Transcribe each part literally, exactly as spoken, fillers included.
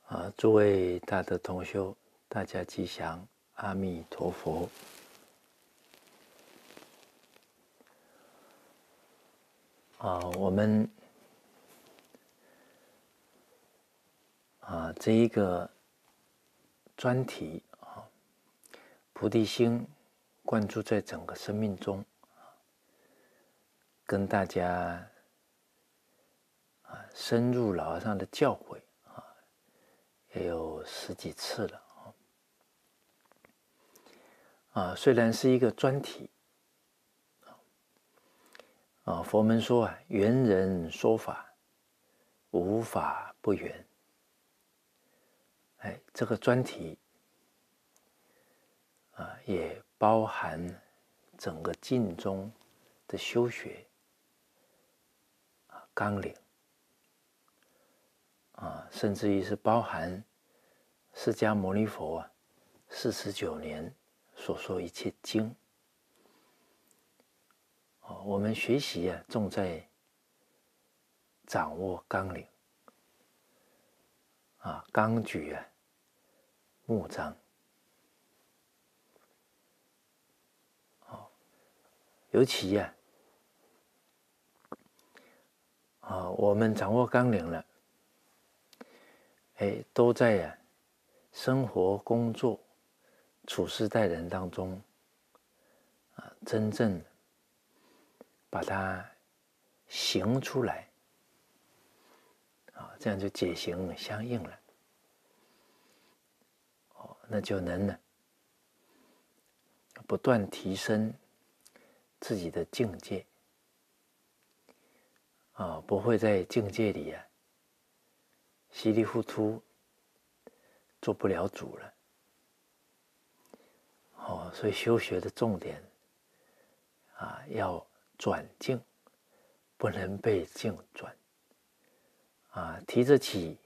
啊，诸位大德同修，大家吉祥，阿弥陀佛。啊，我们啊这一个专题啊，菩提心灌注在整个生命中，跟大家啊深入老和尚的教诲啊，也有十几次了啊。啊，虽然是一个专题啊，佛门说啊，圆人说法，无法不圆。哎，这个专题啊，也包含整个净宗的修学啊纲领啊，甚至于是包含释迦牟尼佛啊四十九年所说一切经。哦，我们学习啊，重在掌握纲领啊，纲举啊，目张。哦，尤其呀、啊，啊，我们掌握纲领了，哎，都在呀、啊、生活、工作、处事待人当中啊，真正把它行出来。啊，这样就解行相应了，哦，那就能呢不断提升自己的境界，啊，不会在境界里啊稀里糊涂做不了主了，哦，所以修学的重点啊，要转境，不能被境转。啊，提得起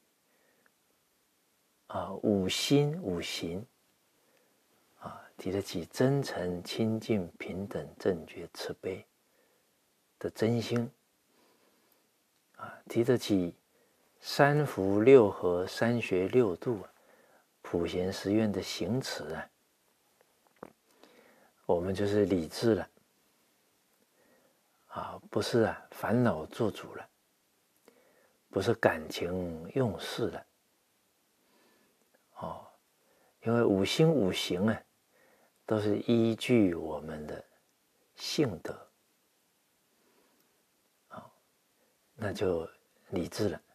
啊五心五行，啊，提得起真诚、清净、平等、正觉、慈悲的真心，啊，提得起三福六和、三学六度、普贤十愿的行持啊，我们就是理智了，啊，不是啊烦恼做主了，不是感情用事了。哦，因为五心五行啊，都是依据我们的性德，啊、哦，那就理智了。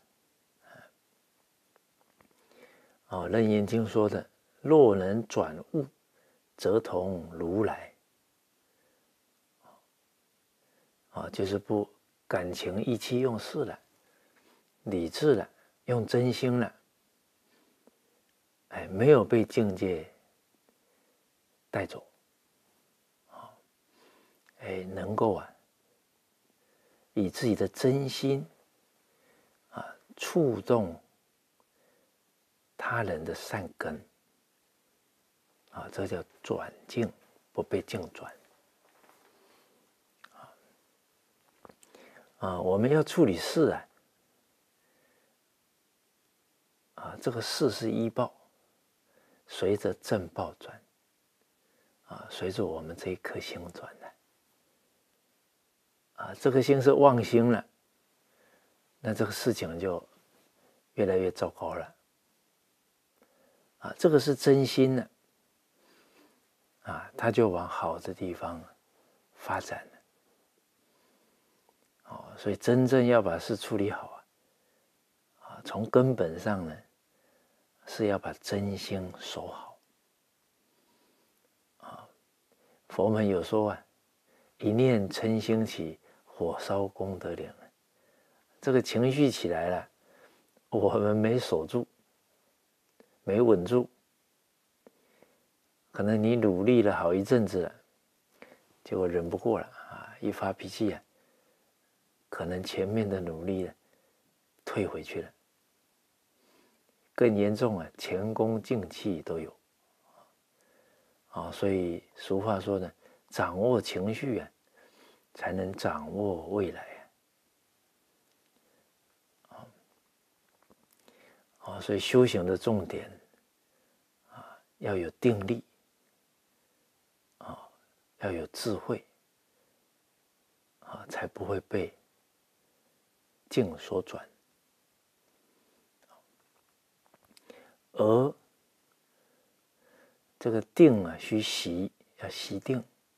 哦，《楞严经》说的，若能转物，则同如来。啊、哦，就是不感情意气用事了，理智了，用真心了。哎，没有被境界带走，啊，哎，能够啊，以自己的真心啊，触动他人的善根，啊，这叫转境，不被境转。啊，啊，我们要处理事啊，啊，这个事是依报，随着正报转，啊，随着我们这一颗心转的。啊，这颗心是妄心了，那这个事情就越来越糟糕了。啊，这个是真心的，啊，它就往好的地方发展了。哦，所以真正要把事处理好啊，啊，从根本上呢，是要把真心守好。啊，佛门有说啊，一念嗔心起，火烧功德林。这个情绪起来了，我们没守住，没稳住，可能你努力了好一阵子了，结果忍不过了啊，一发脾气啊，可能前面的努力呢退回去了，更严重啊，前功尽弃都有。啊，所以俗话说呢，掌握情绪啊，才能掌握未来啊。 哦，所以修行的重点啊，要有定力，啊，要有智慧，啊，才不会被境所转。而这个定啊，须习，要习定。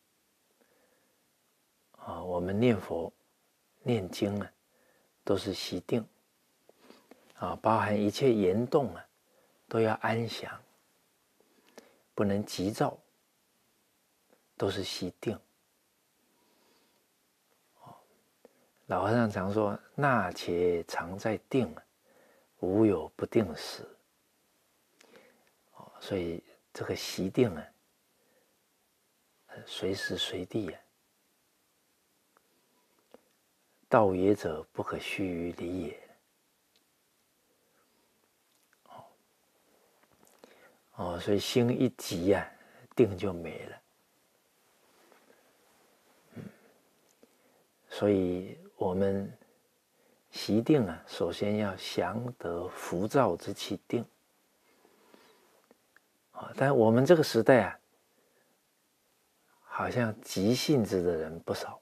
啊，我们念佛、念经啊，都是习定。啊，包含一切言动啊，都要安详，不能急躁，都是习定。老和尚常说：“那且常在定，无有不定时。”所以这个习定啊，随时随地啊，道也者，不可须臾离也。哦，所以心一急啊，定就没了。嗯，所以我们习定啊，首先要降得浮躁之气定。啊，但我们这个时代啊，好像急性子的人不少。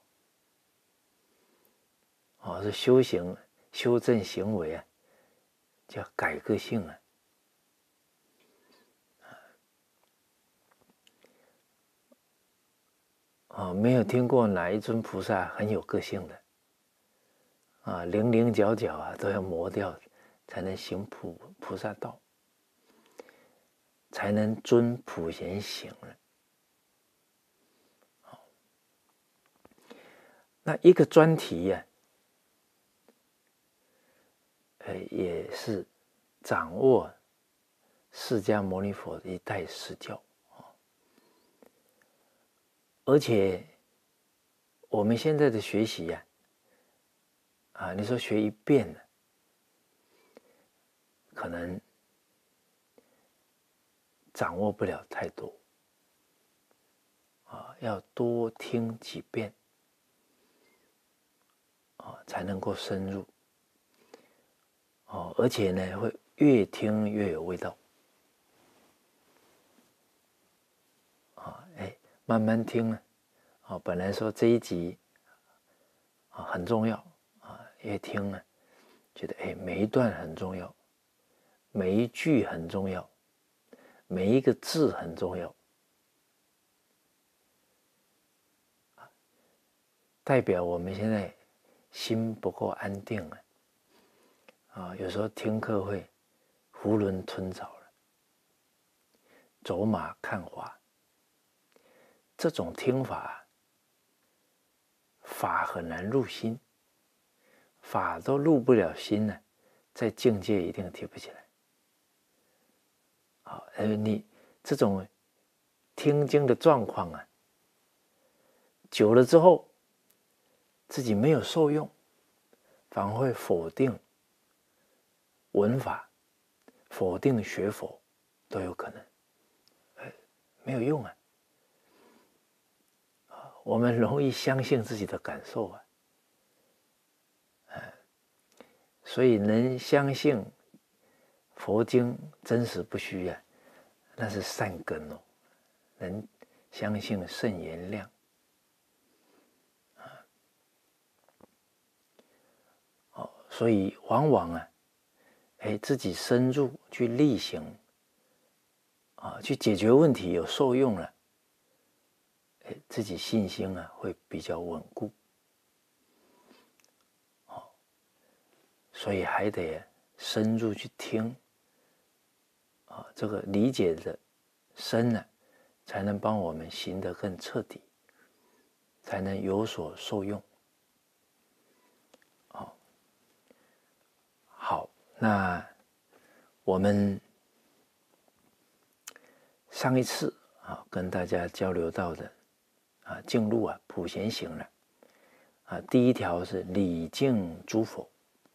哦，是修行、修正行为啊，叫改个性啊。啊，没有听过哪一尊菩萨很有个性的。啊，棱棱角角啊都要磨掉，才能行普菩萨道，才能遵普贤行了。那一个专题呀、啊，呃，也是掌握释迦牟尼佛的一代实教。而且我们现在的学习呀、啊，啊，你说学一遍呢，可能掌握不了太多。啊，要多听几遍，啊，才能够深入。哦，而且呢，会越听越有味道。啊，哎，慢慢听呢。啊，本来说这一集啊很重要，啊，越听呢，觉得哎每一段很重要，每一句很重要，每一个字很重要，代表我们现在心不够安定了。啊，有时候听课会囫囵吞枣了，走马看花。这种听法，法很难入心，法都入不了心呢，在境界一定提不起来。啊，呃，你这种听经的状况啊，久了之后，自己没有受用，反而会否定闻法，否定学佛，都有可能。呃，没有用啊。我们容易相信自己的感受啊，所以能相信佛经真实不虚啊，那是善根哦。能相信圣言量，哦，所以往往啊，哎，自己深入去力行，啊，去解决问题有受用了，哎，自己信心啊会比较稳固。所以还得深入去听，啊，这个理解的深呢，才能帮我们行得更彻底，才能有所受用。哦，好，那我们上一次啊跟大家交流到的啊净入啊普贤行了，啊，第一条是礼敬诸佛。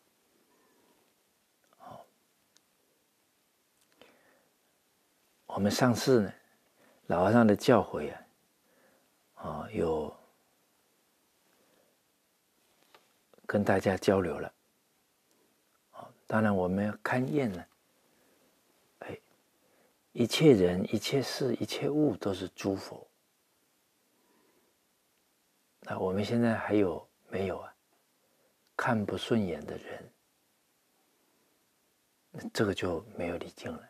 我们上次呢，老和尚的教诲啊，啊有跟大家交流了。啊，当然我们要勘验呢， 一切人、一切事、一切物都是诸佛。那我们现在还有没有啊？看不顺眼的人，这个就没有礼敬了。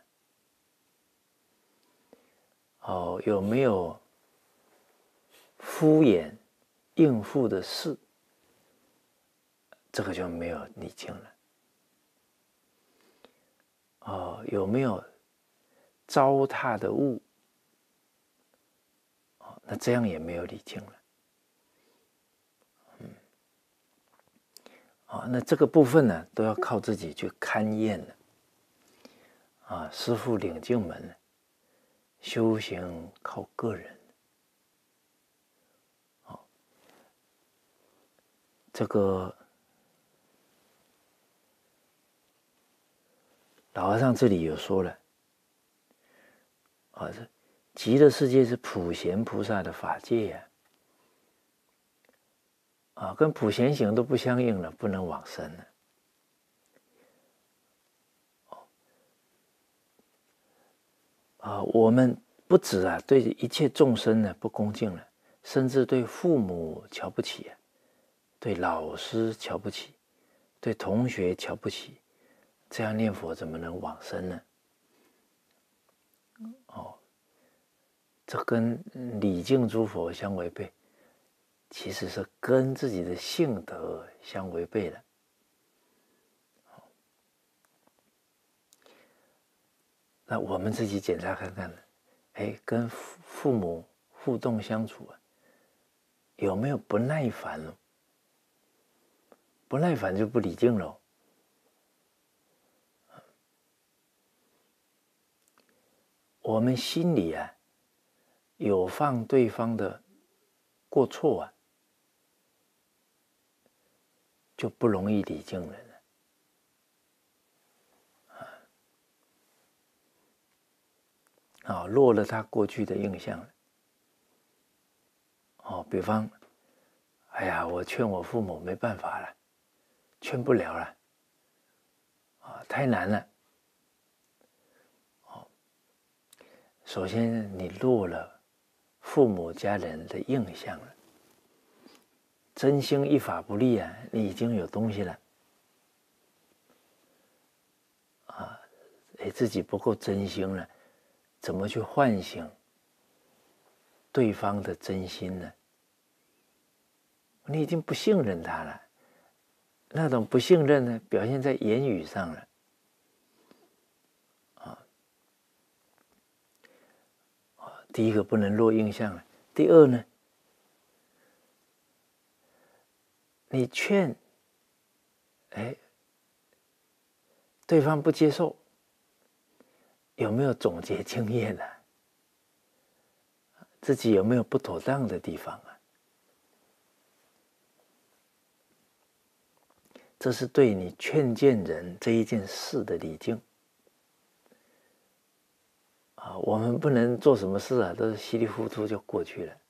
哦，有没有敷衍应付的事？这个就没有礼敬了。哦，有没有糟蹋的物？哦，那这样也没有礼敬了。嗯，啊，那这个部分呢，都要靠自己去勘验了。啊，师父领进门，修行靠个人。哦，这个老和尚这里有说了，啊，这极乐世界是普贤菩萨的法界呀，啊，跟普贤行都不相应了，不能往生了。啊，我们不止啊，对一切众生呢不恭敬了，甚至对父母瞧不起啊，对老师瞧不起，对同学瞧不起，这样念佛怎么能往生呢？哦，这跟礼敬诸佛相违背，其实是跟自己的性德相违背的。那我们自己检查看看呢？哎，跟父母互动相处啊，有没有不耐烦了？不耐烦就不礼敬了。我们心里啊，有放对方的过错啊，就不容易礼敬人了。啊，落了他过去的印象了。哦，比方，哎呀，我劝我父母没办法了，劝不了了，啊，太难了。哦，首先你落了父母家人的印象了，真心一法不立啊，你已经有东西了。啊，哎，自己不够真心了，怎么去唤醒对方的真心呢？你已经不信任他了，那种不信任呢，表现在言语上了。啊，第一个不能落印象了。第二呢，你劝，哎，对方不接受，有没有总结经验呢？自己有没有不妥当的地方啊？这是对你劝谏人这一件事的礼敬。啊，我们不能做什么事啊，都是稀里糊涂就过去了。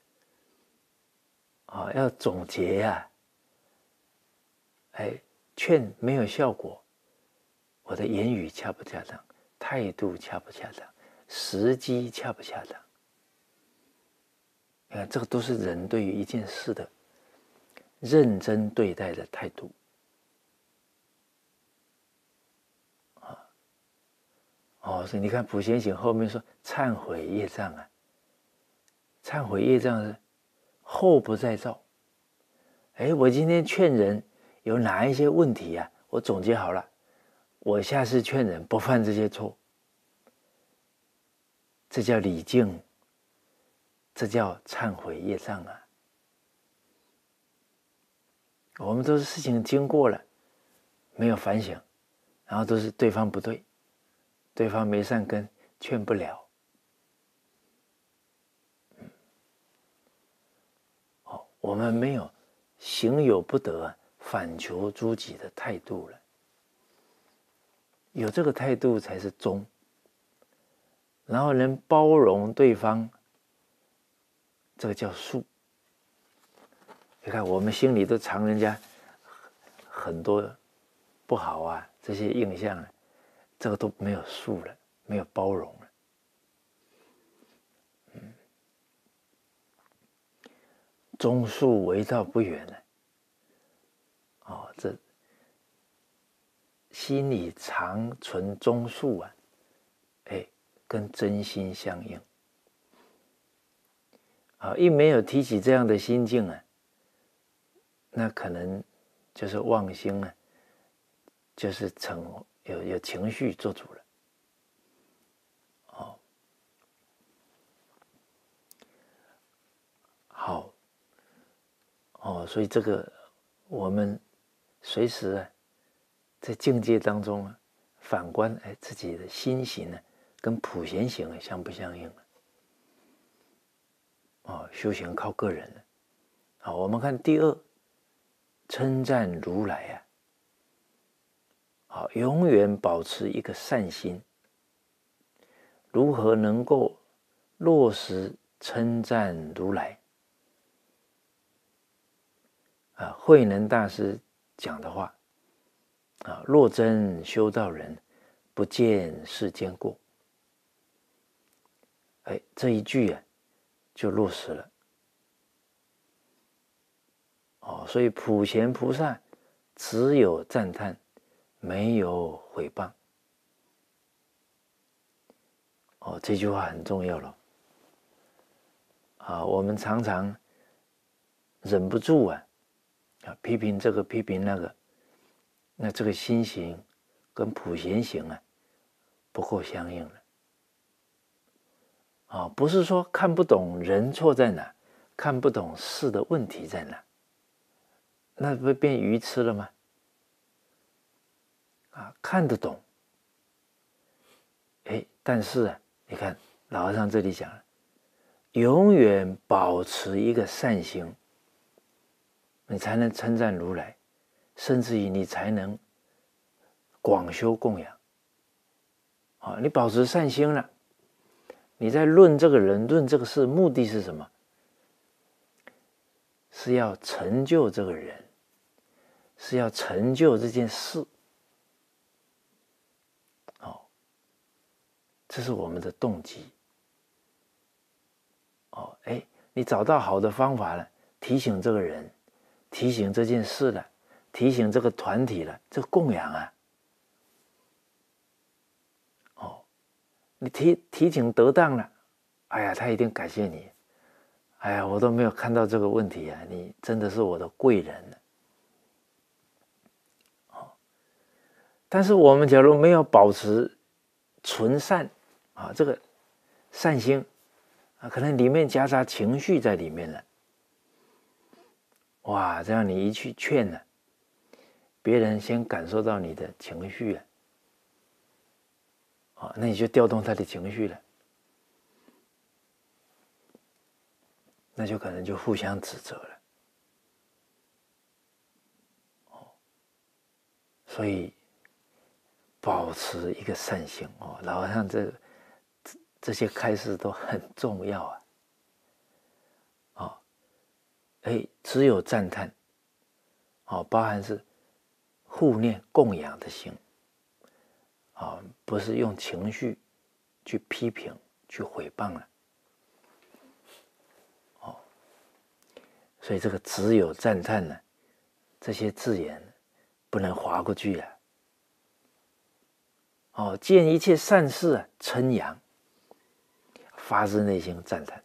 啊，要总结呀、啊。哎，劝没有效果，我的言语恰不恰当，态度恰不恰当，时机恰不恰当？你看，这个都是人对于一件事的认真对待的态度。啊，哦，所以你看普贤行后面说忏悔业障啊，忏悔业障是后不再造。哎，我今天劝人有哪一些问题啊？我总结好了，我下次劝人不犯这些错，这叫礼敬，这叫忏悔业障啊。我们都是事情经过了，没有反省，然后都是对方不对，对方没善根，劝不了。嗯，哦，我们没有行有不得，反求诸己的态度了。有这个态度才是忠，然后能包容对方，这个叫恕。你看，我们心里都藏人家很多不好啊，这些印象啊，这个都没有恕了，没有包容了。 中恕为道不远呢。哦，这心里常存中恕啊，哎，跟真心相应。啊，一没有提起这样的心境啊，那可能就是妄心啊，就是成有有情绪做主了。哦，好，哦，所以这个我们随时啊，在境界当中啊，反观哎自己的心行呢、啊，跟普贤行啊相不相应啊？哦，修行靠个人了。好，我们看第二，称赞如来啊，好，永远保持一个善心。如何能够落实称赞如来？啊，慧能大师讲的话啊，若真修道人，不见世间过。哎，这一句啊，就落实了。哦，所以普贤菩萨只有赞叹，没有毁谤。哦，这句话很重要了。啊，我们常常忍不住啊，啊批评这个批评那个，那这个心行跟普贤行啊不够相应了。啊，不是说看不懂人错在哪，看不懂事的问题在哪，那不变愚痴了吗？啊，看得懂，哎，但是啊，你看老和尚这里讲了，永远保持一个善行，你才能称赞如来，甚至于你才能广修供养。啊，你保持善心了，你在论这个人、论这个事，目的是什么？是要成就这个人，是要成就这件事。哦，这是我们的动机。哦，哎，你找到好的方法了，提醒这个人，提醒这件事了，提醒这个团体了，这个供养啊。哦，你提提醒得当了，哎呀，他一定感谢你。哎呀，我都没有看到这个问题啊，你真的是我的贵人了。哦，但是我们假如没有保持纯善啊，这个善心啊，可能里面夹杂情绪在里面了。哇，这样你一去劝呢，别人先感受到你的情绪了，啊，那你就调动他的情绪了，那就可能就互相指责了。哦，所以保持一个善行哦，老和尚这这些开示都很重要啊。哦，哎，只有赞叹，哦，包含是护念供养的心，啊，不是用情绪去批评、去毁谤了。哦，所以这个只有赞叹呢，这些字眼不能划过去啊。哦，见一切善事啊，称扬，发自内心赞叹。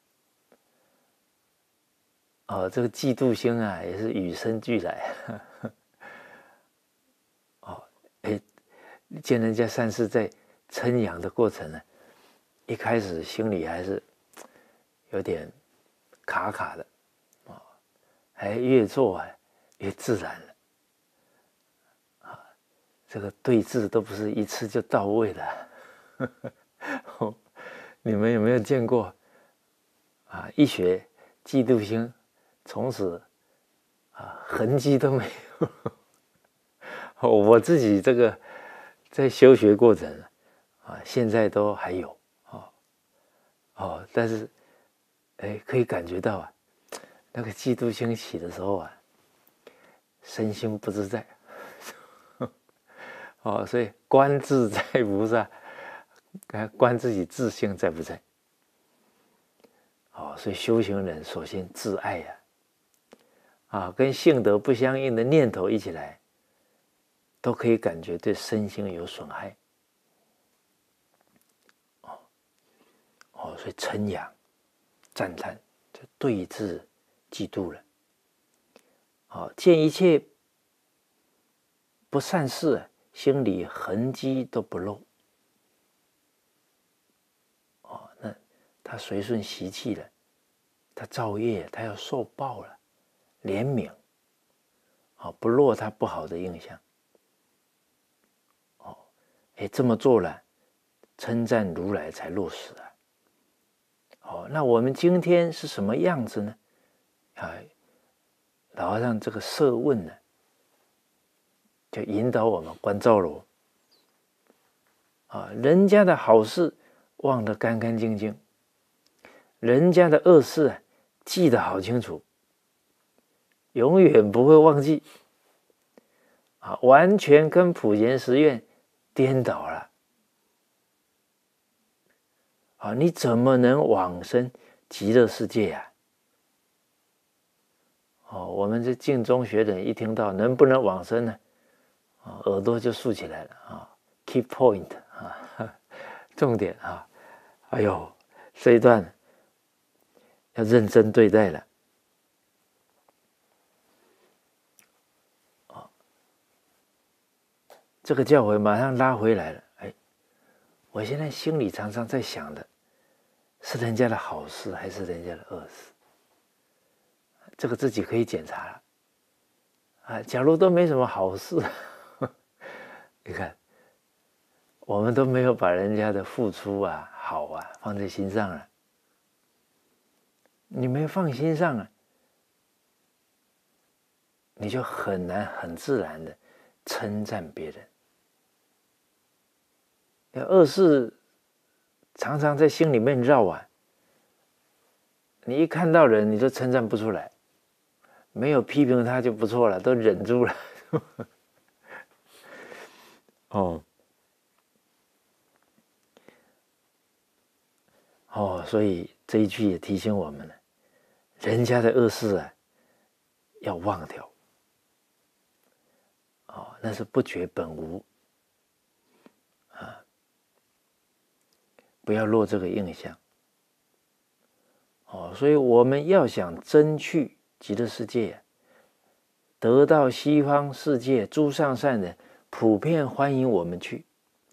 哦，这个嫉妒心啊，也是与生俱来。哦，哎，见人家善事在称扬的过程呢，一开始心里还是有点卡卡的，哦，还越做啊越自然了。啊，这个对治都不是一次就到位的。你们有没有见过啊？一学嫉妒心，从此啊痕迹都没有。我自己这个在修学过程啊，现在都还有哦哦，但是哎，可以感觉到啊，那个嫉妒心起的时候啊，身心不自在。哦，所以观自在菩萨，观自己自性在不在。哦，所以修行人首先自爱啊， 啊，跟性德不相应的念头一起来，都可以感觉对身心有损害。哦，哦，所以称扬、赞叹，就对治、嫉妒了。哦，见一切不善事，心里痕迹都不露。哦，那他随顺习气了，他造业，他要受报了，怜悯，哦，不落他不好的印象。哦，哎，这么做了，称赞如来才落实啊。哦，那我们今天是什么样子呢？啊，老和尚这个设问呢，就引导我们观照喽。啊，人家的好事忘得干干净净，人家的恶事啊记得好清楚，永远不会忘记。啊，完全跟普贤十愿颠倒了。啊，你怎么能往生极乐世界啊？哦，我们这净宗学的人一听到能不能往生呢，啊，耳朵就竖起来了啊 ，key point 啊，重点啊，哎呦，这一段要认真对待了。啊，这个教诲马上拉回来了。哎，我现在心里常常在想的，是人家的好事还是人家的恶事？这个自己可以检查了。啊，假如都没什么好事，你看，我们都没有把人家的付出啊、好啊放在心上了。你没放心上啊，你就很难很自然的称赞别人。恶事常常在心里面绕啊，你一看到人，你就称赞不出来。没有批评他就不错了，都忍住了。哦，哦，所以这一句也提醒我们了，人家的恶事啊，要忘掉。哦，那是不觉本无啊，不要落这个印象。哦，所以我们要想真去极乐世界，得到西方世界诸上善人普遍欢迎我们去。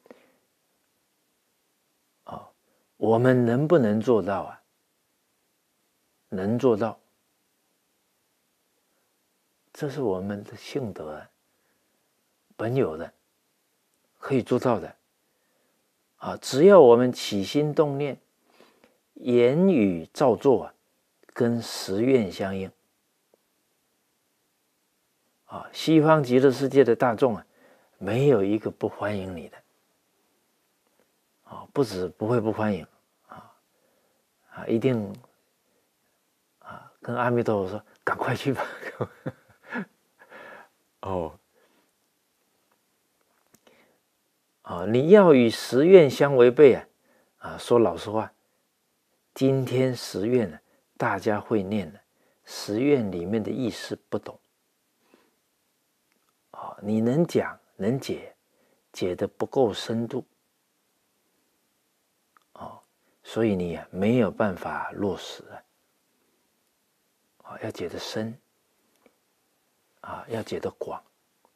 哦，我们能不能做到啊？能做到，这是我们的性德啊，本有的，可以做到的。啊，只要我们起心动念，言语造作啊，跟实愿相应。啊，西方极乐世界的大众啊，没有一个不欢迎你的。啊，不止不会不欢迎，啊啊，一定啊，跟阿弥陀佛说，赶快去吧。哦，啊，你要与实愿相违背啊，啊，说老实话，今天实愿呢，大家会念的，实愿里面的意思不懂。啊，你能讲能解，解得不够深度。哦，所以你啊没有办法落实啊。啊，要解得深，啊，要解得广。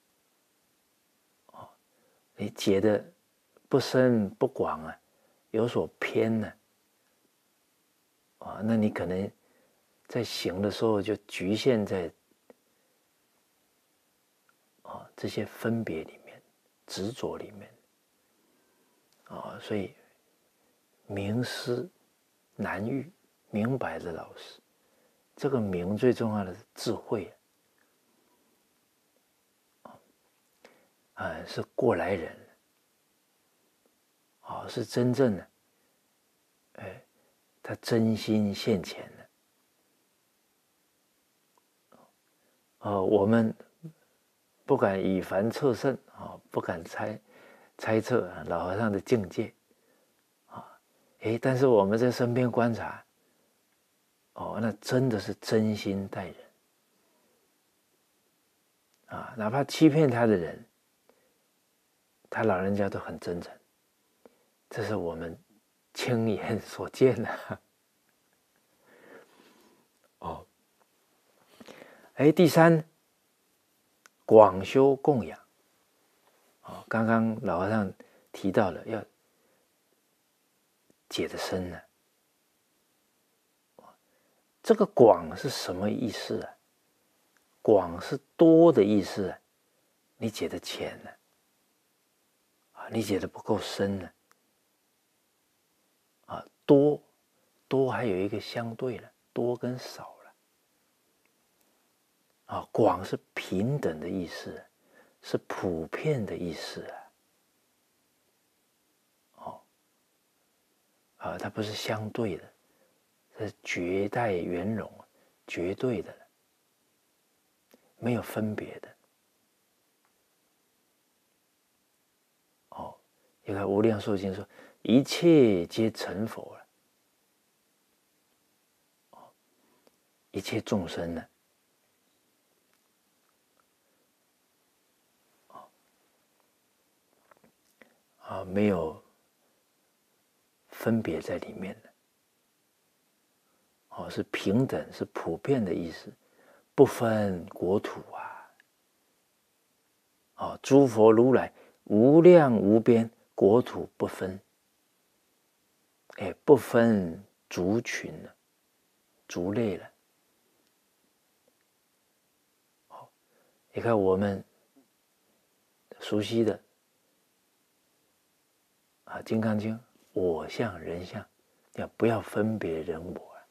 哦，你解得不深不广啊，有所偏呢。啊，那你可能在行的时候就局限在啊这些分别里面、执着里面。啊，所以明师难遇，明白的老师，这个明最重要的是智慧。啊，是过来人。啊，是真正的，哎，他真心现前的。哦，我们不敢以凡测圣啊，不敢猜猜测老和尚的境界啊，哎，但是我们在身边观察，哦，那真的是真心待人。 啊，哪怕欺骗他的人，他老人家都很真诚，这是我们亲眼所见的。哦，哎，第三，广修供养。哦，刚刚老和尚提到了要解得深呢。这个广是什么意思啊？广是多的意思啊，你解得浅呢，啊，你解得不够深呢，啊，多，多还有一个相对了，多跟少了，啊，广是平等的意思，是普遍的意思啊，哦，啊，它不是相对的，是绝代圆融，绝对的，没有分别的。哦，你看《无量寿经》说，一切皆成佛了，哦，一切众生呢，哦，啊，没有分别在里面的，哦，是平等，是普遍的意思，不分国土啊，哦，诸佛如来无量无边，国土不分，哎，不分族群了，族类了。哦，你看我们熟悉的啊，《金刚经》，我相、人相，要不要分别人我啊？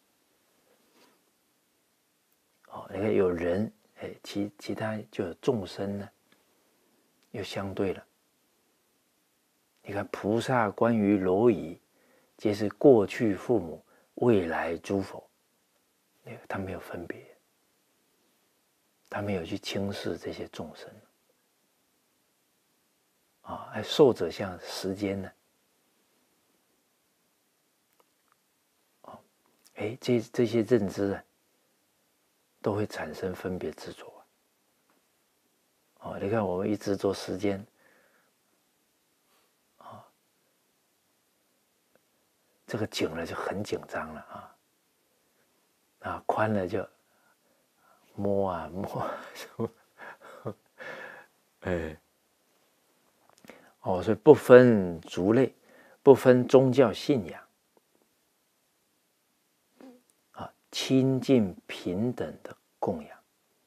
哦，你看有人，哎，其其他就有众生呢，又相对了。你看菩萨关于蝼蚁，皆是过去父母，未来诸佛，他没有分别，他没有去轻视这些众生。啊，还寿者像时间呢，哦，哎，这这些认知啊，都会产生分别执着。哦，你看我们一执着时间，啊，这个紧了就很紧张了啊，啊，宽了就摸啊摸，哎，哦，所以不分族类，不分宗教信仰，啊，亲近平等的供养。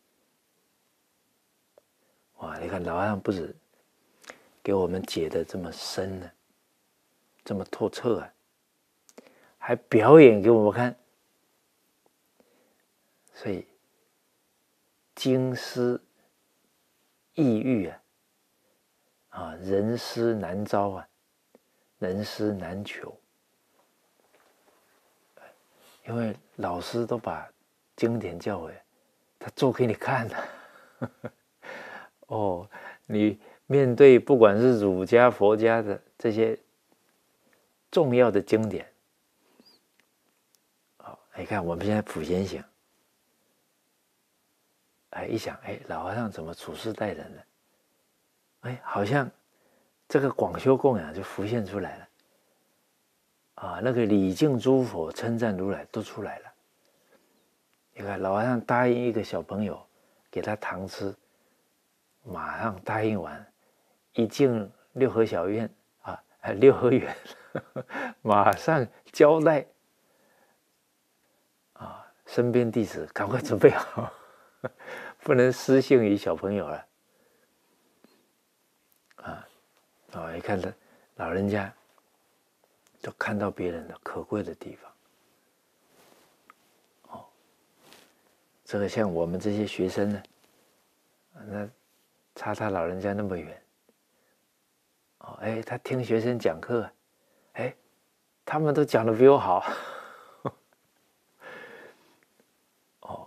哇，你看老和尚不止给我们解得这么深呢，这么透彻啊，还表演给我们看。所以经师异域啊，啊，人师难招啊，人师难求。因为老师都把经典教诲，他做给你看的。哦，你面对不管是儒家、佛家的这些重要的经典，哦，你看我们现在普贤行，哎，一想，哎，老和尚怎么处事待人呢？哎，好像这个广修供养就浮现出来了。啊，那个礼敬诸佛、称赞如来都出来了。你看老和尚答应一个小朋友给他糖吃，马上答应完，一进六合小院啊，六合园，马上交代啊，身边弟子赶快准备好，不能失信于小朋友了。啊，啊，你看他老人家都看到别人的可贵的地方。哦，这个像我们这些学生呢，那差他老人家那么远。哦，哎，他听学生讲课，哎，他们都讲得比我好。哦，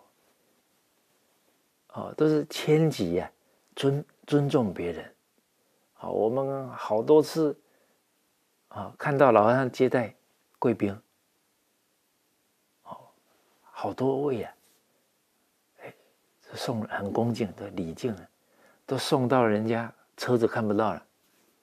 哦，都是谦己呀、啊，尊尊重别人。好，我们好多次啊，看到老和尚接待贵宾，哦，好多位啊，哎，送很恭敬的礼敬啊， 都送到人家车子看不到了，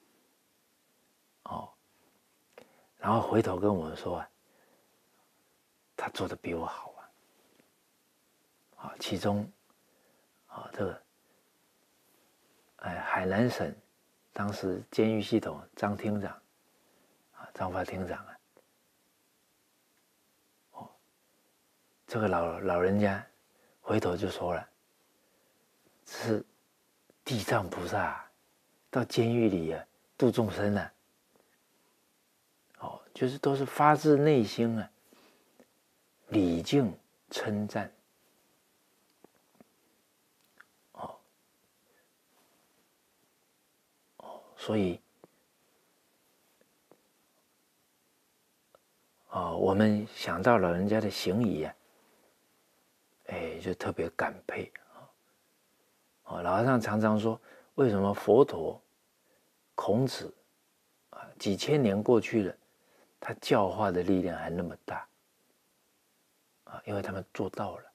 哦，然后回头跟我们说啊，他做的比我好啊，啊，其中啊这个哎海南省当时监狱系统张厅长啊张发厅长啊，哦，这个老老人家回头就说了，是地藏菩萨到监狱里啊度众生啊，哦，就是都是发自内心啊，礼敬称赞，哦哦，所以哦，我们想到老人家的行仪啊，哎，就特别感佩啊。哦，老和尚常常说，为什么佛陀、孔子啊，几千年过去了，他教化的力量还那么大啊？因为他们做到了。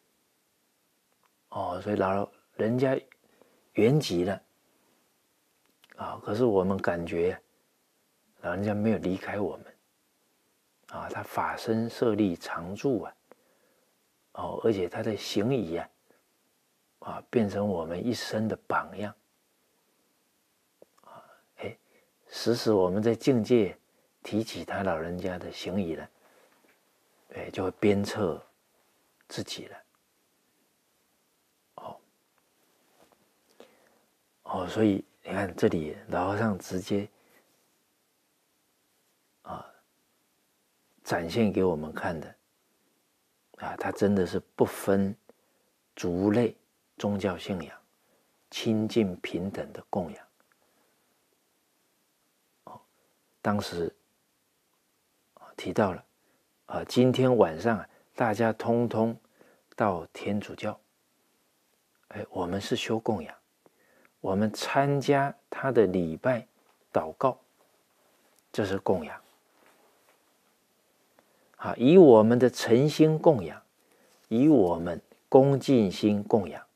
哦，所以老人家圆寂了啊，可是我们感觉老人家没有离开我们啊，他法身舍利常住啊，哦，而且他的行仪啊，啊，变成我们一生的榜样啊，哎，时时我们在境界提起他老人家的行仪了，哎，就会鞭策自己了。哦，哦，所以你看这里老和尚直接啊展现给我们看的啊，他真的是不分族类、宗教信仰，亲近平等的供养。哦，当时提到了啊，今天晚上啊，大家通通到天主教，哎，我们是修供养，我们参加他的礼拜、祷告，这是供养。啊，以我们的诚心供养，以我们恭敬心供养，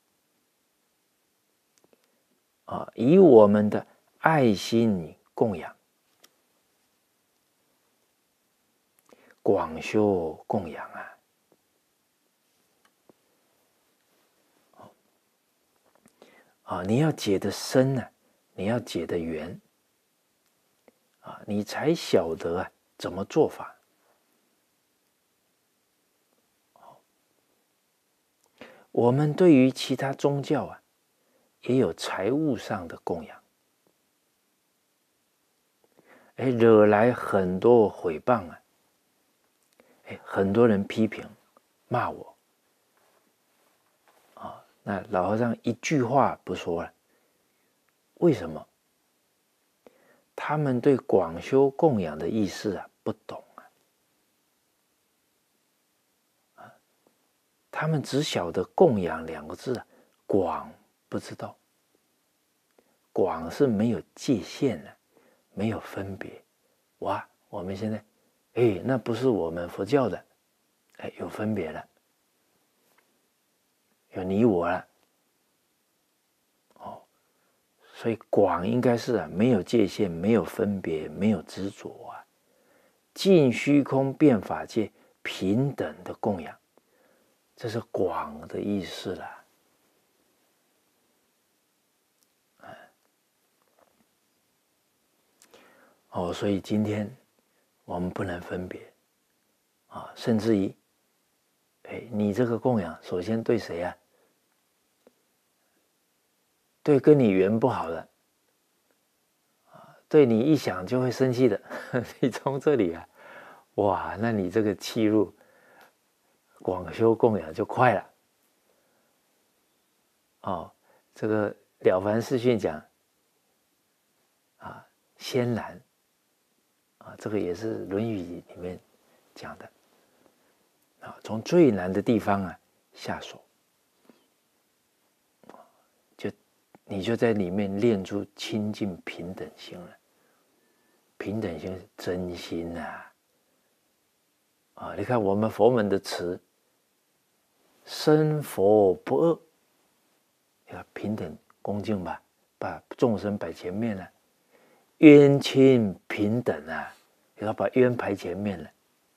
啊，以我们的爱心供养，广修供养啊。啊，你要解的深呢、啊，你要解的圆啊，你才晓得啊怎么做法。我们对于其他宗教啊，也有财务上的供养，哎，惹来很多诽谤啊，哎，很多人批评骂我，啊，那老和尚一句话不说了，为什么？他们对广修供养的意思啊不懂啊，啊，他们只晓得供养两个字啊，广不知道，广是没有界限的，没有分别。哇，我们现在，哎，那不是我们佛教的，哎，有分别了，有你我了，哦，所以广应该是啊，没有界限，没有分别，没有执着啊，尽虚空遍法界平等的供养，这是广的意思了。哦，所以今天我们不能分别啊，甚至于，哎，你这个供养，首先对谁啊？对跟你缘不好的，啊，对你一想就会生气的，你从这里啊，哇，那你这个契入广修供养就快了。哦，这个《了凡四训》讲啊，先难啊，这个也是《论语》里面讲的啊，从最难的地方啊下手，就你就在里面练出亲近平等心了。平等心是真心啊！啊，你看我们佛门的词，生佛不恶，你看平等恭敬吧，把众生摆前面了，冤亲平等啊，也要把冤排前面了，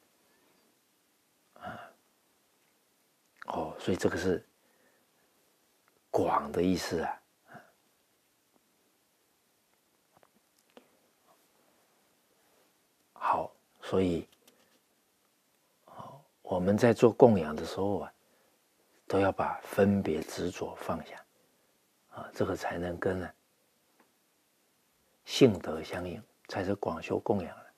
啊，哦，所以这个是广的意思啊。好，所以，哦，我们在做供养的时候啊，都要把分别执着放下，啊，这个才能跟呢性德相应，才是广修供养了。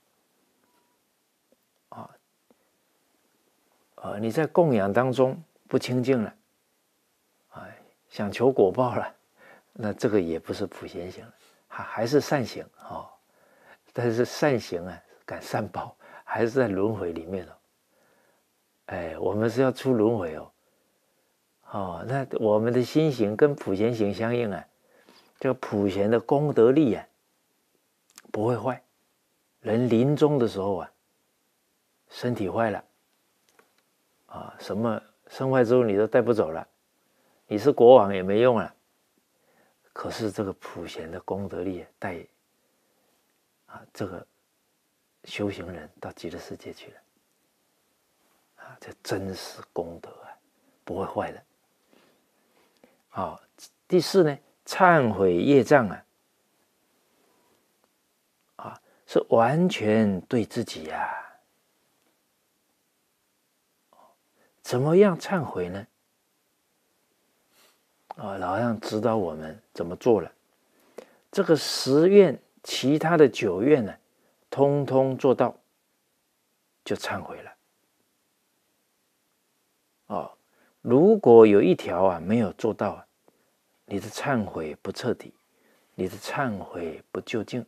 啊，呃，你在供养当中不清净了，啊，想求果报了，那这个也不是普贤行了，还还是善行哦，但是善行啊，感善报，还是在轮回里面哦。哎，我们是要出轮回哦。哦，那我们的心行跟普贤行相应啊，这个普贤的功德力啊，不会坏。人临终的时候啊，身体坏了，啊，什么身坏之后你都带不走了，你是国王也没用了。可是这个普贤的功德力带啊，这个修行人到极乐世界去了，啊，这真实功德啊，不会坏的。好，第四呢，忏悔业障啊，啊，是完全对自己呀、啊。怎么样忏悔呢？啊，老让指导我们怎么做了。这个十愿，其他的九愿呢，通通做到，就忏悔了。哦，如果有一条啊没有做到啊，你的忏悔不彻底，你的忏悔不究竟。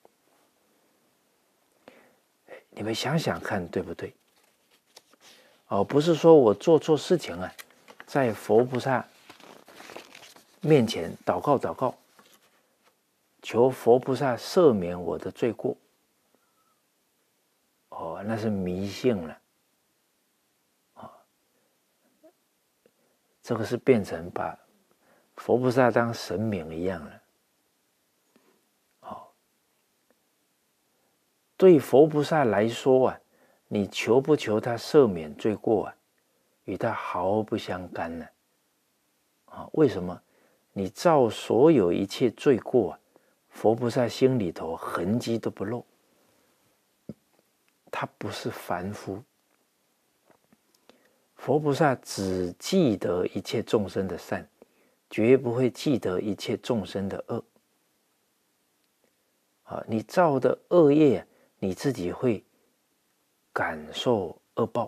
你们想想看，对不对？哦，不是说我做错事情啊，在佛菩萨面前祷告祷告，求佛菩萨赦免我的罪过。哦，那是迷信了。哦，这个是变成把佛菩萨当神明一样了。哦，对佛菩萨来说啊，你求不求他赦免罪过啊，与他毫不相干呢。啊，为什么？你造所有一切罪过啊，佛菩萨心里头痕迹都不露。他不是凡夫，佛菩萨只记得一切众生的善，绝不会记得一切众生的恶。啊，你造的恶业，你自己会感受恶报。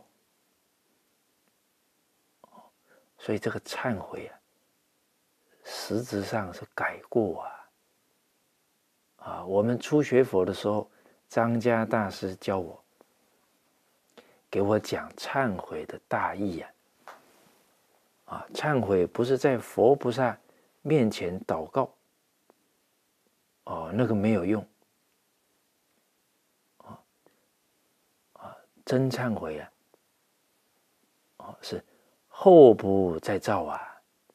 所以这个忏悔啊，实质上是改过啊。啊，我们初学佛的时候，张家大师教我，给我讲忏悔的大义啊。啊，忏悔不是在佛菩萨面前祷告，哦，那个没有用。啊啊，真忏悔啊，哦，是后不再造啊。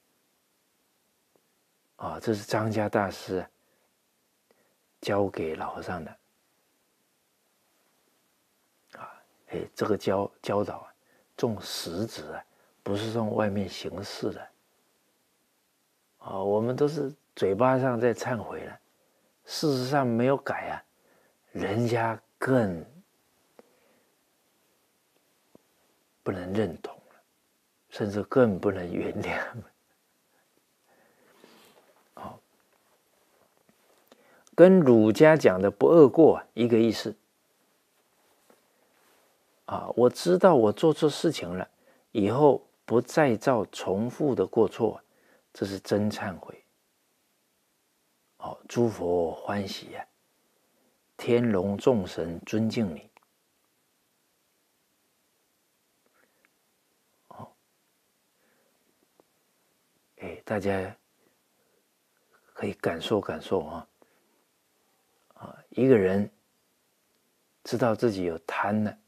啊，这是张家大师啊教给老和尚的。啊，哎，这个教教导啊，重实质啊，不是从外面形式的。啊，我们都是嘴巴上在忏悔了，事实上没有改啊，人家更不能认同了，甚至更不能原谅了。好，跟儒家讲的不贰过啊一个意思。啊，我知道我做错事情了，以后不再造重复的过错，这是真忏悔。哦，诸佛欢喜啊，天龙众神尊敬你。哦，哎，大家可以感受感受啊。啊，一个人知道自己有贪了，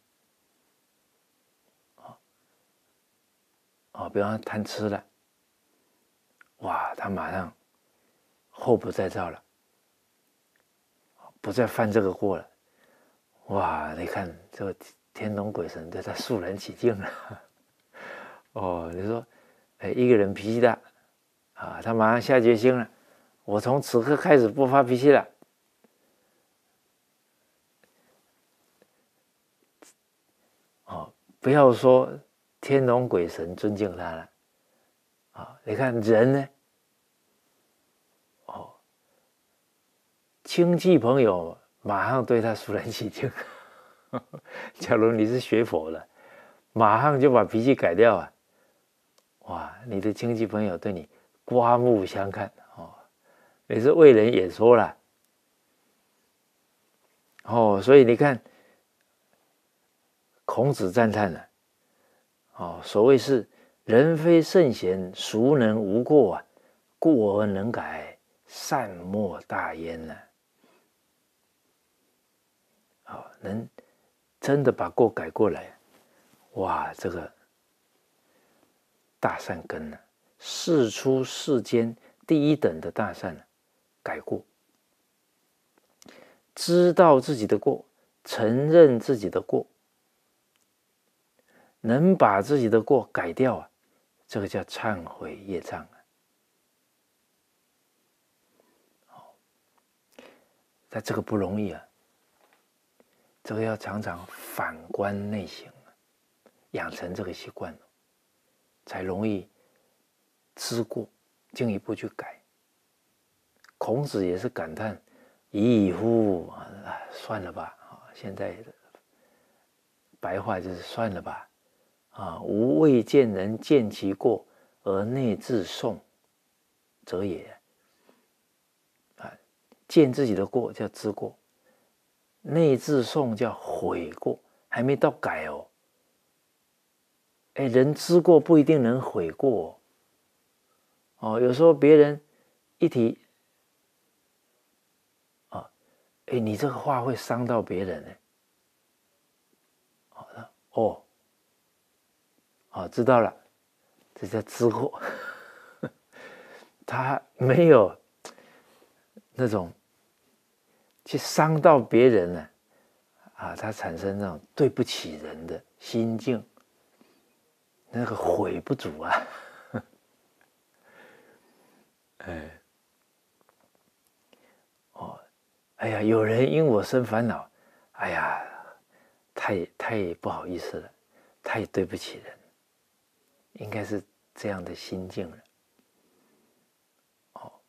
啊啊，比方说贪吃了，哇，他马上后不再造了，不再犯这个过了。哇，你看这个天龙鬼神对他肃然起敬了。哦，你说，哎，一个人脾气大，啊，他马上下决心了，我从此刻开始不发脾气了。哦，不要说天龙鬼神尊敬他了，啊，你看人呢，哦，亲戚朋友马上对他肃然起敬。假如你是学佛的，马上就把脾气改掉啊！哇，你的亲戚朋友对你刮目相看哦，你是为人演说了哦，所以你看，孔子赞叹了哦，所谓是人非圣贤，孰能无过啊？过而能改，善莫大焉呢、啊！哦，能真的把过改过来，哇，这个大善根呢、啊，世出世间第一等的大善、啊，改过，知道自己的过，承认自己的过，能把自己的过改掉啊，这个叫忏悔业障啊。但这个不容易啊，这个要常常反观内省啊，养成这个习惯，才容易知过，进一步去改。孔子也是感叹：“已矣乎！啊，算了吧！啊，现在白话就是算了吧！啊，吾未见人见其过而内自颂者也。啊，见自己的过叫知过，内自颂叫悔过，还没到改哦。哎，人知过不一定能悔过哦。哦，有时候别人一提。”哎，你这个话会伤到别人呢。好的，哦，好，知道了，这叫知过。他没有那种去伤到别人呢，啊，他产生那种对不起人的心境，那个悔不足啊。哎，哦，哎呀，有人因我生烦恼，哎呀，太太不好意思了，太对不起人，应该是这样的心境了。哦，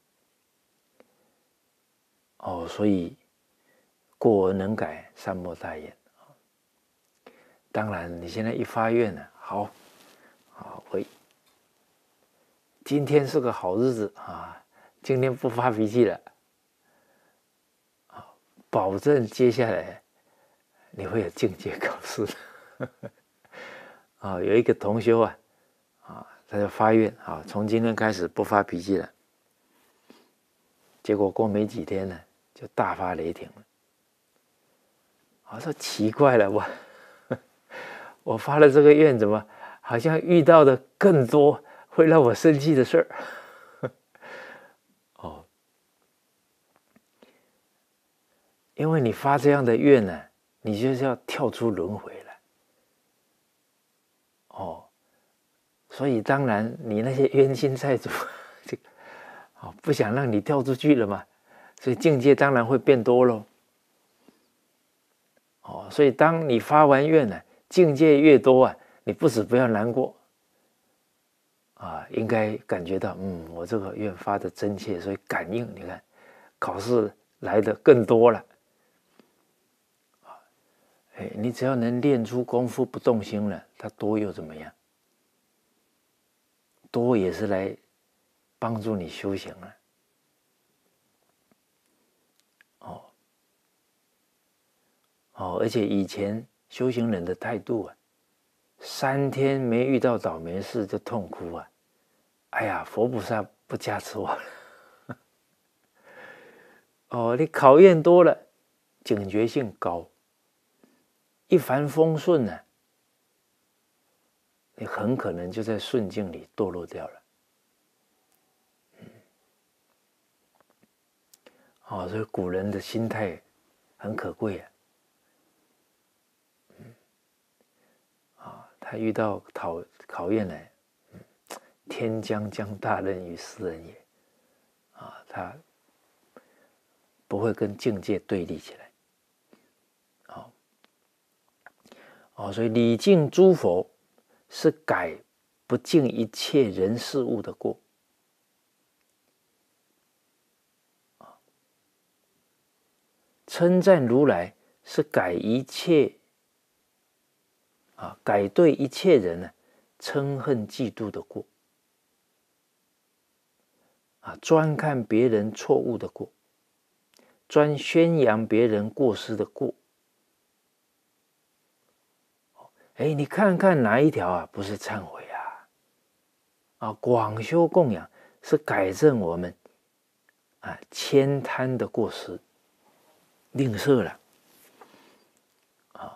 哦，所以过而能改，善莫大焉。当然，你现在一发愿了，好，好，我今天是个好日子啊，今天不发脾气了。保证接下来你会有境界考试的。啊，有一个同修啊，啊，他就发愿啊，从今天开始不发脾气了。结果过没几天呢，就大发雷霆了。我说奇怪了，我我发了这个愿，怎么好像遇到的更多会让我生气的事儿？哦。因为你发这样的愿呢，你就是要跳出轮回了。哦，所以当然你那些冤亲债主，就哦不想让你跳出去了嘛，所以境界当然会变多咯。哦，所以当你发完愿呢，境界越多啊，你不止不要难过，啊，应该感觉到嗯，我这个愿发的真切，所以感应你看，考试来的更多了。哎，你只要能练出功夫不动心了，它多又怎么样？多也是来帮助你修行了。哦哦，而且以前修行人的态度啊，三天没遇到倒霉事就痛哭啊！哎呀，佛菩萨不加持我了。哦，你考验多了，警觉性高，一帆风顺呢、啊，你很可能就在顺境里堕落掉了。 哦，所以古人的心态很可贵啊。嗯，啊，他遇到考考验呢，嗯，天将降大任于斯人也，啊，他不会跟境界对立起来。哦，哦，所以礼敬诸佛是改不敬一切人事物的过。称赞如来是改一切啊，改对一切人呢嗔恨嫉妒的过啊，专看别人错误的过，专宣扬别人过失的过。哎，你看看哪一条啊不是忏悔啊？啊，广修供养是改正我们啊悭贪的过失，吝啬了啊，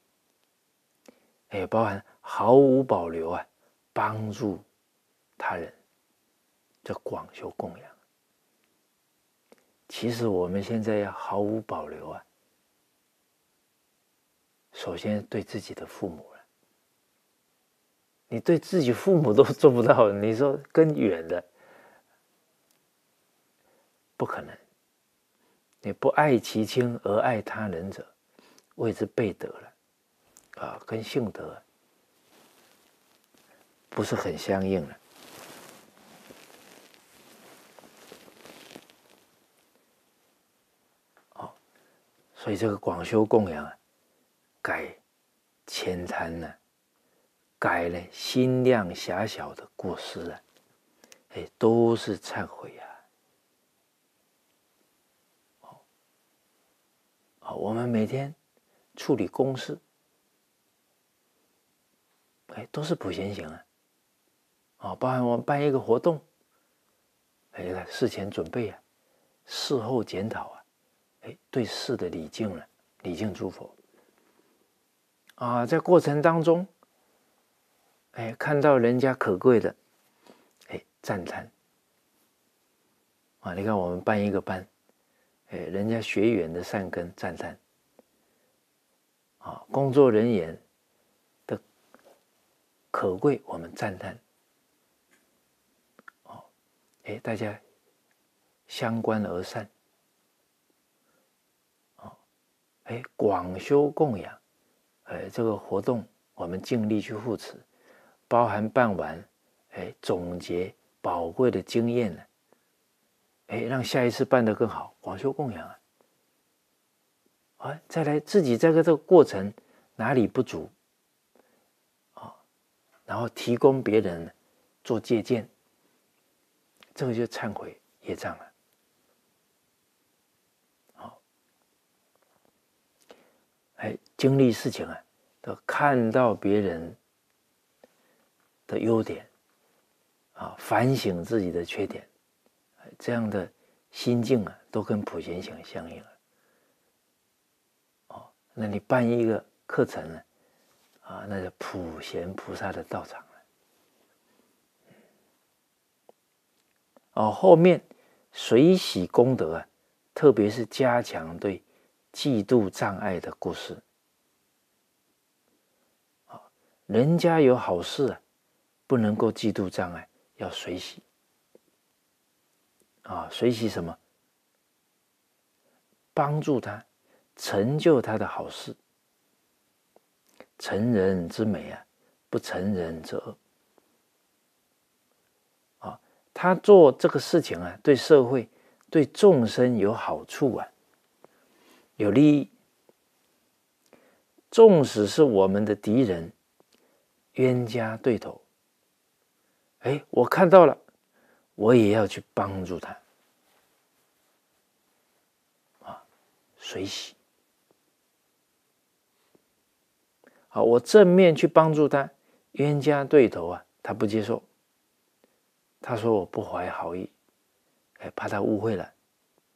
哎，包含毫无保留啊帮助他人，这广修供养。其实我们现在要毫无保留啊，首先对自己的父母了，你对自己父母都做不到，你说更远的不可能。你不爱其亲而爱他人者，谓之悖德了啊，跟性德不是很相应了。哦，所以这个广修供养啊，改悭贪呢，改了心量狭小的过失啊，哎，都是忏悔啊。哦，哦，我们每天处理公事，哎，都是普贤行啊。哦，包含我们办一个活动，哎，事前准备啊，事后检讨啊，哎，对事的礼敬了，礼敬诸佛啊，在过程当中，哎，看到人家可贵的，哎，赞叹啊！你看我们办一个班，哎，人家学员的善根赞叹啊，工作人员的可贵我们赞叹哦，哎，大家相关而善哦，哎，广修供养，哎，这个活动我们尽力去护持，包含办完，哎，总结宝贵的经验呢，哎，让下一次办得更好，广修供养啊，啊，再来自己在这个过程哪里不足啊，然后提供别人做借鉴，这个就忏悔业障了。好，哎，经历事情啊，都看到别人的优点啊，反省自己的缺点，这样的心境啊，都跟普贤行相应了。哦，那你办一个课程呢，啊，那是普贤菩萨的道场了。哦，后面随喜功德啊，特别是加强对嫉妒障碍的故事。啊，人家有好事啊，不能够嫉妒障碍，要随喜。啊，随喜什么？帮助他，成就他的好事。成人之美啊，不成人之恶。啊，他做这个事情啊，对社会、对众生有好处啊，有利益。纵使是我们的敌人、冤家对头，哎，我看到了，我也要去帮助他。啊，随喜。好，我正面去帮助他，冤家对头啊，他不接受，他说我不怀好意，哎，怕他误会了。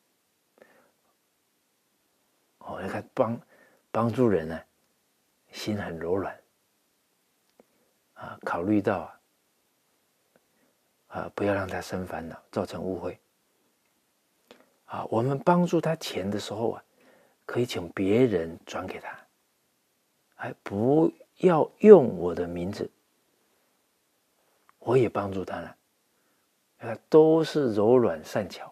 哦，你看帮帮助人呢、啊，心很柔软啊，考虑到啊，啊，不要让他生烦恼，造成误会。 啊，我们帮助他钱的时候啊，可以请别人转给他，还不要用我的名字，我也帮助他了。啊，都是柔软善巧。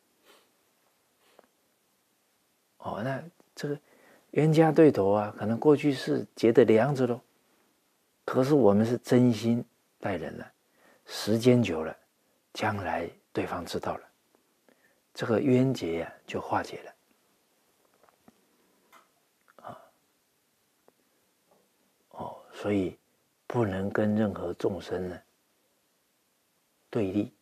哦，那这个冤家对头啊，可能过去是结的梁子喽，可是我们是真心待人了，时间久了，将来对方知道了，这个冤结呀、啊、就化解了。啊，哦，所以不能跟任何众生呢对立。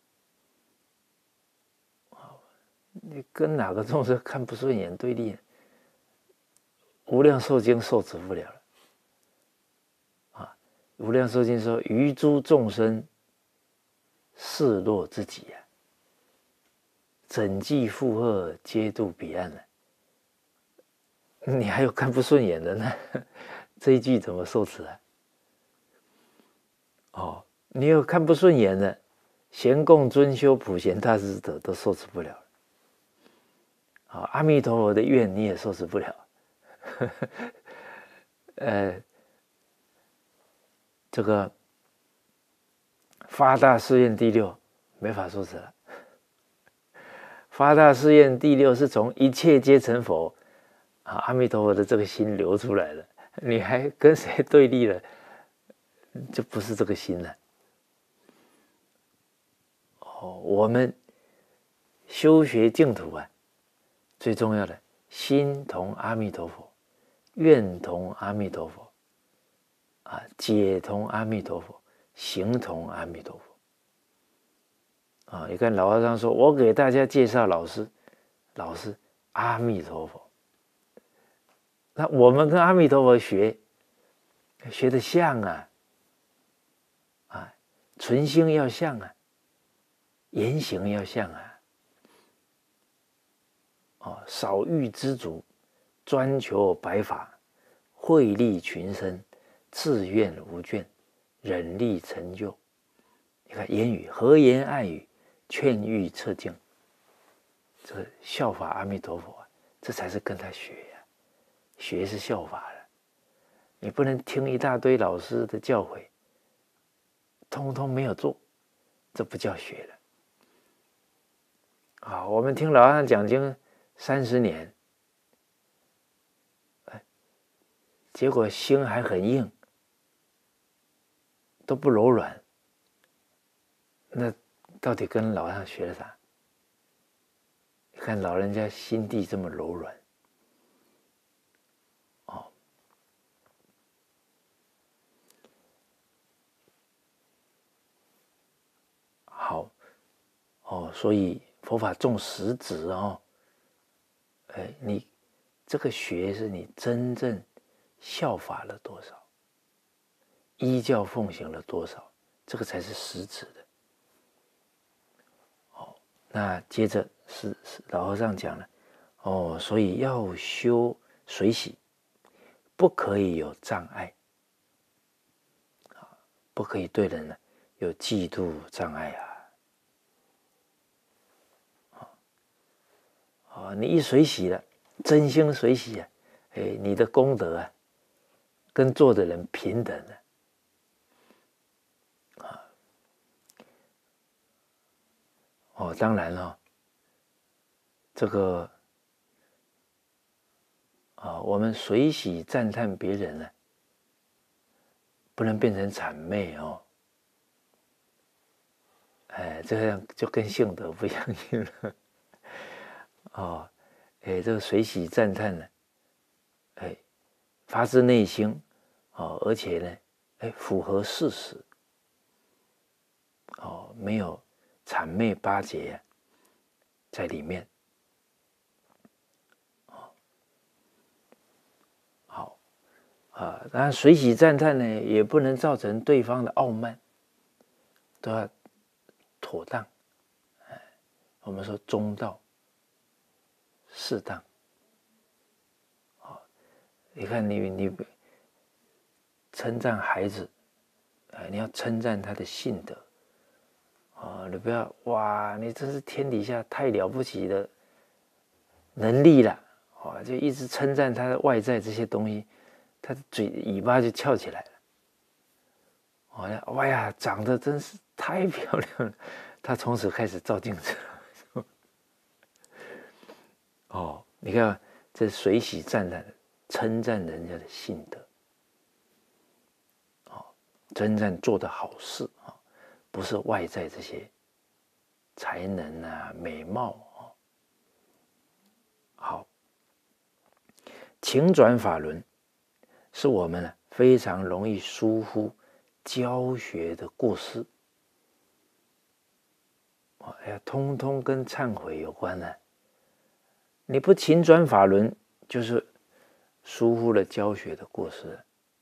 你跟哪个众生看不顺眼对立，无量寿经受持不了了。啊，无量寿经说：“于诸众生，视若自己呀、啊，整计负荷，皆渡彼岸了。”你还有看不顺眼的呢？这一句怎么受持啊？哦，你有看不顺眼的，贤供尊修普贤大师者都受持不了。啊，阿弥陀佛的愿你也受持不了。呃，这个发大誓愿第六没法受持了。发大誓愿第六是从一切皆成佛啊，阿弥陀佛的这个心流出来了，你还跟谁对立了？就不是这个心了。哦，我们修学净土啊，最重要的心同阿弥陀佛，愿同阿弥陀佛，啊，解同阿弥陀佛，行同阿弥陀佛。啊，你看老和尚说：“我给大家介绍老师，老师阿弥陀佛。”那我们跟阿弥陀佛学，学得像啊，啊，存心要像啊，言行要像啊。哦，少欲知足，专求白法，惠利群生，自愿无倦，忍力成就。你看言语和言爱语，劝喻彻境，这个效法阿弥陀佛，这才是跟他学呀、啊。学是效法了，你不能听一大堆老师的教诲，通通没有做，这不叫学了。啊，我们听老和尚讲经三十年，哎，结果心还很硬，都不柔软，那到底跟老和尚学了啥？你看老人家心地这么柔软，哦，好，哦，所以佛法重实质哦，哎，你这个学是你真正效法了多少，依教奉行了多少，这个才是实质的。哦，那接着是是老和尚讲了，哦，所以要修随喜，不可以有障碍，不可以对人呢有嫉妒障碍啊。哦，你一随喜了，真心随喜啊，哎，你的功德啊，跟做的人平等了。啊，哦，当然了，这个啊，我们随喜赞叹别人呢、啊，不能变成谄媚哦。哎，这样就跟性德不相应了。哦，哎，这个随喜赞叹呢，哎，发自内心，哦，而且呢，哎，符合事实，哦，没有谄媚巴结、啊、在里面，哦，好啊，当然随喜赞叹呢，也不能造成对方的傲慢，都要妥当，哎，我们说中道。适当，哦，你看你你称赞孩子，哎，你要称赞他的性德，哦，你不要哇，你真是天底下太了不起的能力了，哦，就一直称赞他的外在这些东西，他的嘴尾巴就翘起来了。哦，哇呀，长得真是太漂亮了！他从此开始照镜子了。哦，你看，这随喜赞叹，称赞人家的性德。哦，称赞做的好事啊，哦，不是外在这些才能啊、美貌啊，哦。好，情转法轮是我们呢非常容易疏忽教学的过失。哎呀，通通跟忏悔有关呢，啊。你不勤转法轮，就是疏忽了教学的过失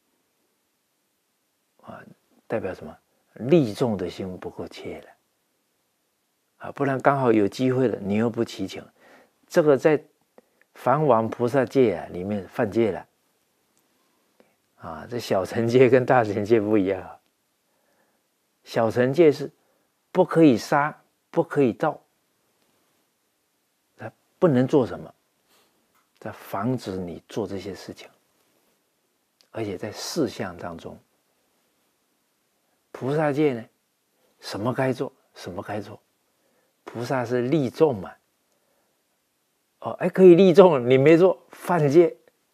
啊，代表什么？利众的心不够切了啊，不然刚好有机会了，你又不祈请，这个在梵王菩萨戒啊里面犯戒了啊。这小乘戒跟大乘戒不一样啊，小乘戒是不可以杀，不可以盗，他不能做什么，在防止你做这些事情，而且在事项当中。菩萨戒呢，什么该做，什么该做。菩萨是利众嘛，哦，哎，可以利众，你没做，犯戒。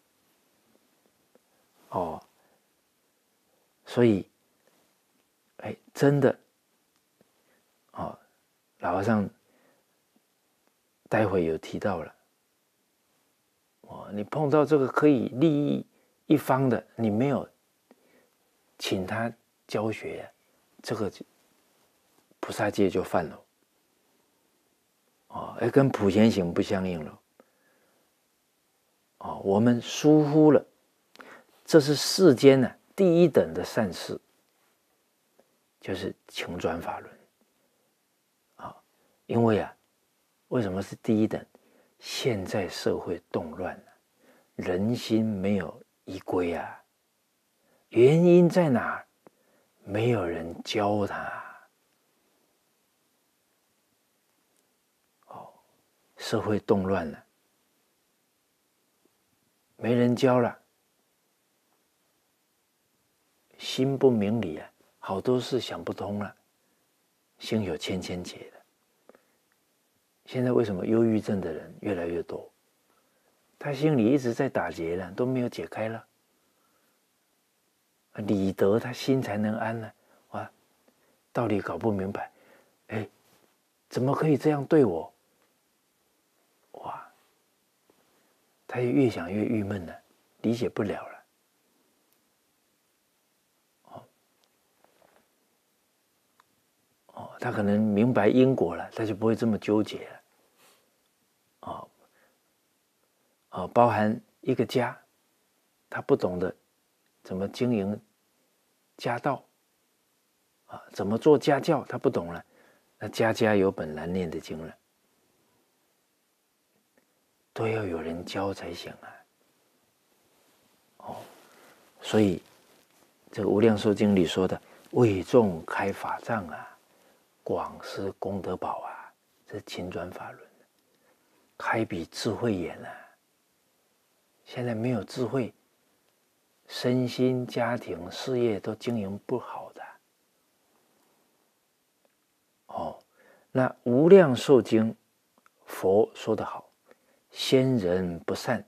哦，所以，哎，真的，哦，老和尚待会有提到了，哦，你碰到这个可以利益一方的，你没有请他教学，这个菩萨戒就犯了。哦，哎，跟普贤行不相应了。哦，我们疏忽了，这是世间呢，啊，第一等的善事，就是情转法轮。啊，哦，因为啊，为什么是第一等？现在社会动乱了，人心没有依归啊。原因在哪？没有人教他。哦，社会动乱了，没人教了，心不明理啊，好多事想不通了，心有千千结的。现在为什么忧郁症的人越来越多？他心里一直在打结了，都没有解开了。理得他心才能安呢，啊。哇，道理搞不明白，哎，怎么可以这样对我？哇，他就越想越郁闷了，理解不了了。哦，哦，他可能明白因果了，他就不会这么纠结了。哦，哦，包含一个家，他不懂得怎么经营家道啊，怎么做家教，他不懂了，那家家有本难念的经了，都要有人教才行啊。哦，所以这个《无量寿经》里说的“为众开法藏啊，广施功德宝啊”，这勤转法轮，开彼智慧眼啊。现在没有智慧，身心、家庭、事业都经营不好的。哦，那《无量寿经》佛说得好，先人不善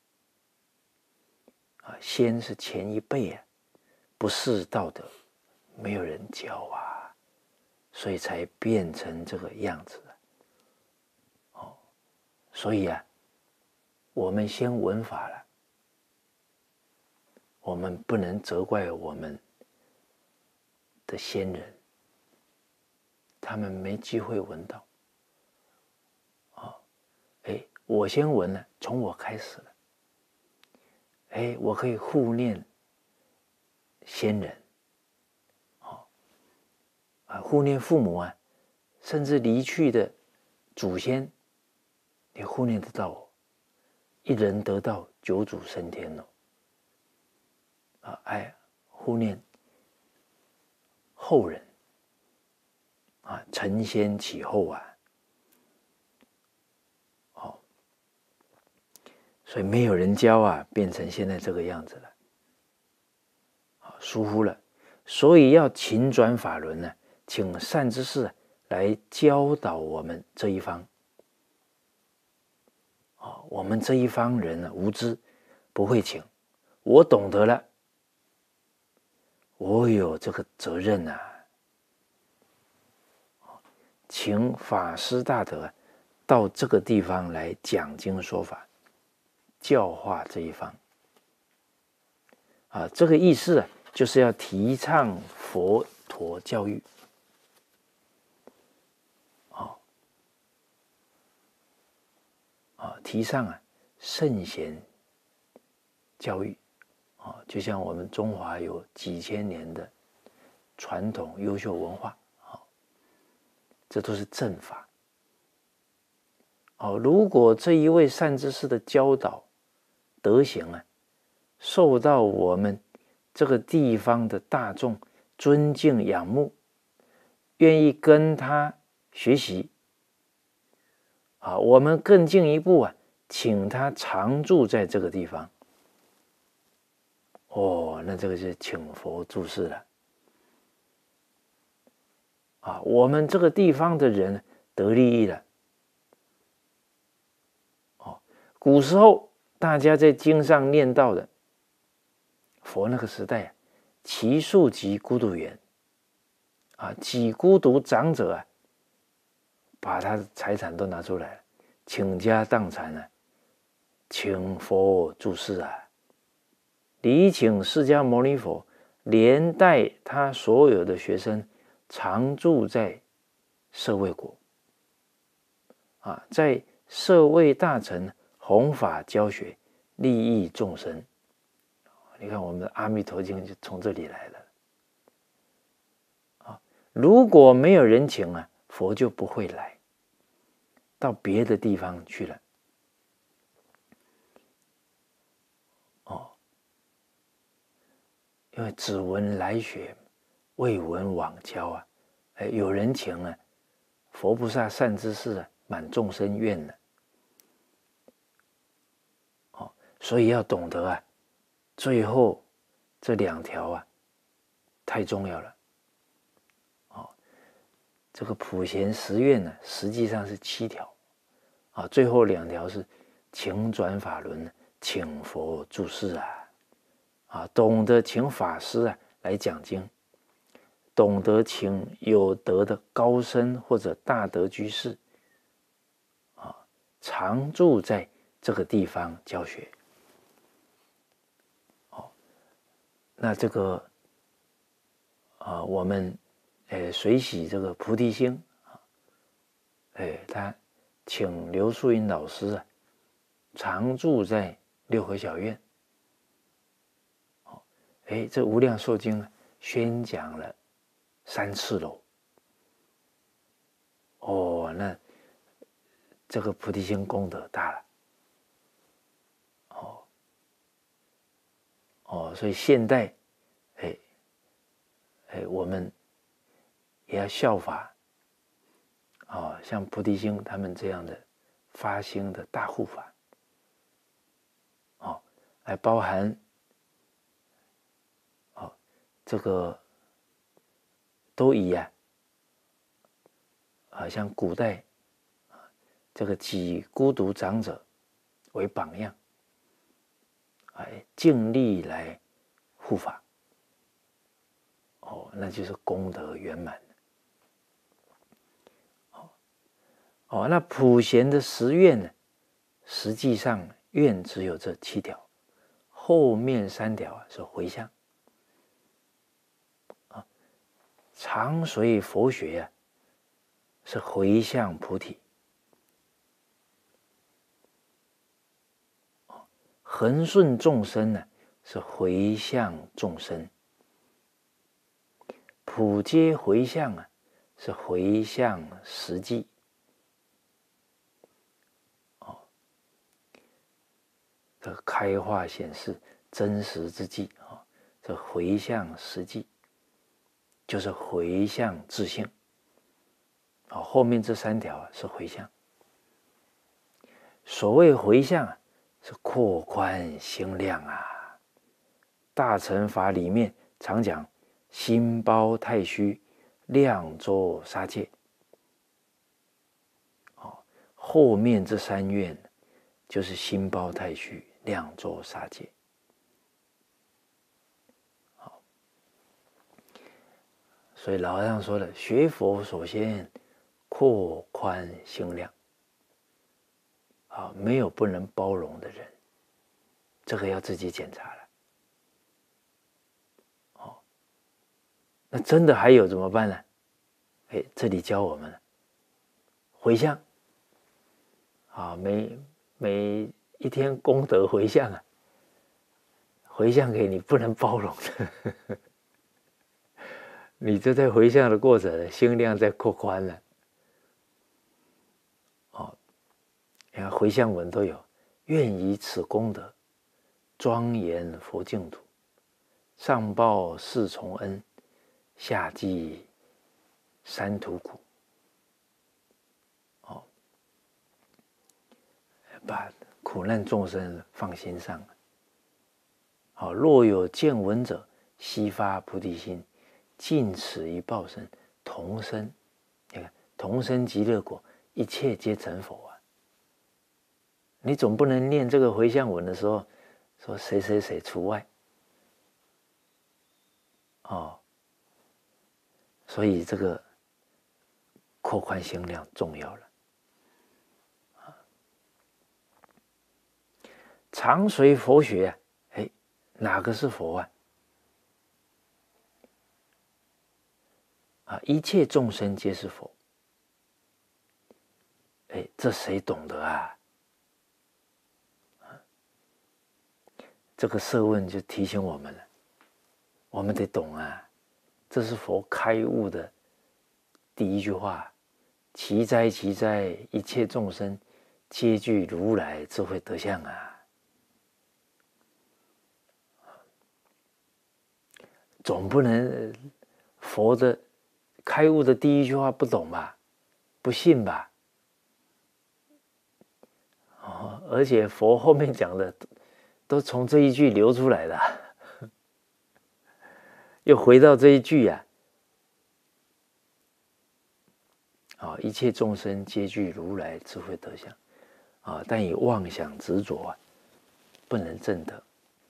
啊，先是前一辈啊，不是道德，没有人教啊，所以才变成这个样子。哦，所以啊，我们先闻法了，我们不能责怪我们的先人，他们没机会闻到。哦，哎，我先闻了，从我开始了。哎，我可以护念先人，哦，啊，护念父母啊，甚至离去的祖先，你护念得到我，一人得道，九祖升天了。啊，哎，护念后人，啊，承先启后啊，哦， 所以没有人教啊，变成现在这个样子了，疏忽了。所以要勤转法轮呢，请善知识来教导我们这一方。哦，我们这一方人呢，无知，不会请。我懂得了，我有这个责任啊，请法师大德到这个地方来讲经说法，教化这一方。啊，这个意思啊，就是要提倡佛陀教育。啊啊，提倡啊圣贤教育。啊，就像我们中华有几千年的传统优秀文化，啊，这都是正法。哦，如果这一位善知识的教导德行啊，受到我们这个地方的大众尊敬仰慕，愿意跟他学习，啊，我们更进一步啊，请他常住在这个地方。哦，那这个是请佛住世了。啊，我们这个地方的人得利益了。哦，古时候大家在经上念到的，佛那个时代啊，祇树及孤独园，啊，几孤独长者啊，把他的财产都拿出来了，倾家荡产啊，请佛住世啊。礼请释迦牟尼佛，连带他所有的学生常住在舍卫国，啊，在舍卫大臣弘法教学，利益众生。你看我们的《阿弥陀经》就从这里来的。啊，如果没有人请啊，佛就不会来，到别的地方去了。哦，因为只闻来学，未闻往教啊。哎，有人请啊，佛菩萨善知识啊，满众生愿了。哦，所以要懂得啊，最后这两条啊，太重要了。哦，这个普贤十愿呢，实际上是七条，啊，最后两条是请转法轮，请佛住世啊，啊，懂得请法师啊来讲经，懂得请有德的高僧或者大德居士，啊，常住在这个地方教学。哦，那这个啊，我们诶随喜这个菩提心啊，诶，他请刘素云老师啊，常住在六合小院。哦，诶，这《无量寿经》啊，宣讲了三次喽。哦，那这个菩提心功德大了。哦，哦，所以现代，哎，哎，我们也要效法，哦，像菩提心他们这样的发心的大护法，哦，来包含，哦，这个都以啊，啊，像古代啊，这个几孤独长者为榜样，哎，尽力来护法。哦，那就是功德圆满。哦，哦，那普贤的十愿呢，实际上愿只有这七条，后面三条啊是回向。啊，常随佛学啊，是回向菩提。哦，恒顺众生呢，是回向众生。普皆回向啊，是回向实际。哦，这个开化显示真实之际啊，哦，这回向实际就是回向自性。啊，哦，后面这三条啊是回向。所谓回向啊， 是扩宽心量啊。大乘法里面常讲心包太虚，量周杀戒。哦，后面这三愿就是心包太虚，量周杀戒。好，所以老和尚说了，学佛首先扩宽心量。啊，没有不能包容的人，这个要自己检查了。哦，那真的还有怎么办呢？哎，这里教我们了，回向。啊，每每一天功德回向啊，回向给你不能包容的，你这在回向的过程，心量在扩宽了。哦，你看回向文都有，愿以此功德，庄严佛净土，上报四重恩，下济三途苦。哦，把苦难众生放心上。好，若有见闻者，悉发菩提心，尽此一报身，同生。你看，同生极乐国，一切皆成佛啊！你总不能念这个回向文的时候，说谁谁谁除外。哦，所以这个扩宽心量重要了。常随佛学啊，哎，哪个是佛啊？啊，一切众生皆是佛。哎，这谁懂得啊？这个设问就提醒我们了，我们得懂啊。这是佛开悟的第一句话：奇哉奇哉，一切众生皆具如来智慧德相啊！总不能佛的开悟的第一句话不懂吧？不信吧？哦，而且佛后面讲的都从这一句流出来的，又回到这一句呀、啊，哦，一切众生皆具如来智慧德相，啊，但以妄想执着啊，不能证得。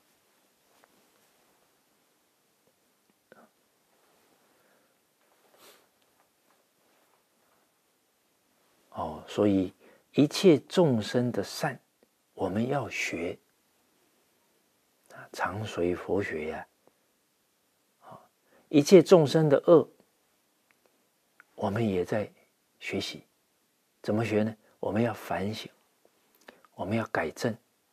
哦，所以一切众生的善，我们要学，常随佛学呀、啊。哦，一切众生的恶，我们也在学习。怎么学呢？我们要反省，我们要改正。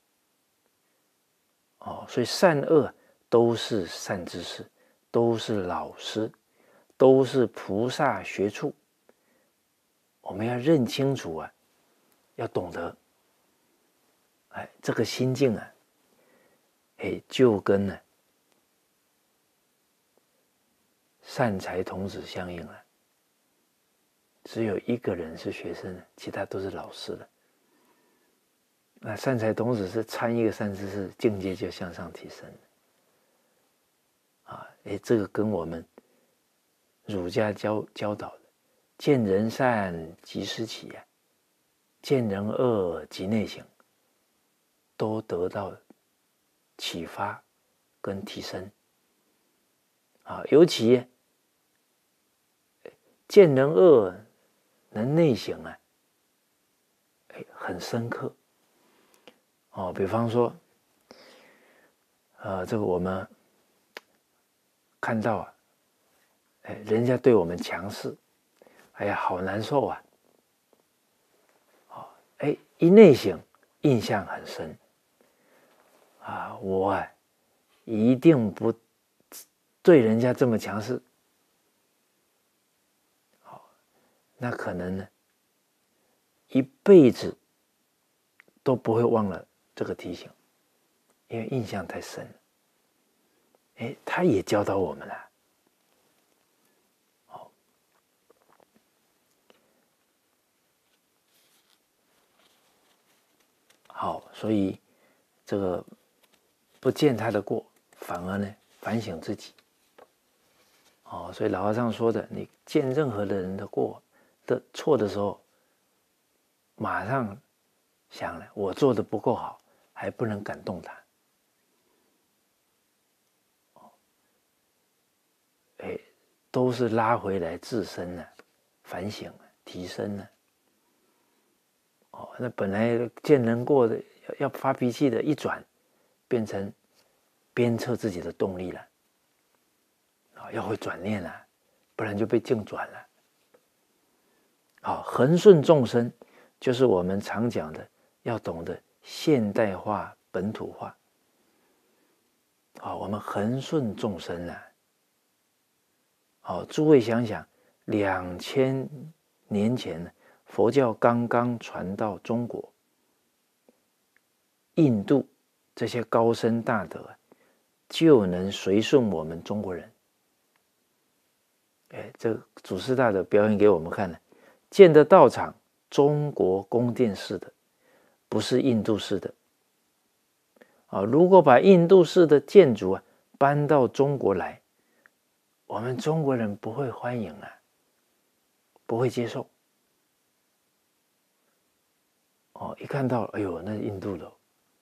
哦，所以善恶都是善知识，都是老师，都是菩萨学处。我们要认清楚啊，要懂得，哎，这个心境啊，哎，就跟呢善财童子相应了。只有一个人是学生，其他都是老师了。那善财童子是参一个善知识，境界就向上提升了。啊，哎，这个跟我们儒家教教导的“见人善即思齐”啊，“见人恶即内省”，都得到启发跟提升。啊，尤其见人恶能内省啊，哎，很深刻。哦，比方说，呃，这个我们看到啊，哎，人家对我们强势，哎呀，好难受啊！哦，哎，一内省，印象很深啊，我啊，一定不对人家这么强势。好，那可能呢，一辈子都不会忘了这个提醒，因为印象太深了。哎，他也教导我们了。好，好，所以这个不见他的过，反而呢反省自己。哦，所以老和尚说的，你见任何的人的过的错的时候，马上想了，我做的不够好，还不能感动他。哎，都是拉回来自身呢、啊，反省、啊、提升呢、啊。哦，那本来见人过的要发脾气的，一转变成鞭策自己的动力了。啊、哦，要会转念了，不然就被境转了。好，恒顺众生就是我们常讲的，要懂得现代化、本土化。啊、哦，我们恒顺众生啊。好，诸位想想，两千年前呢，佛教刚刚传到中国，印度这些高僧大德啊，就能随顺我们中国人。哎，这个祖师大德表演给我们看了，建的道场中国宫殿式的，不是印度式的。啊，如果把印度式的建筑啊搬到中国来，我们中国人不会欢迎啊，不会接受。哦，一看到，哎呦，那是印度的。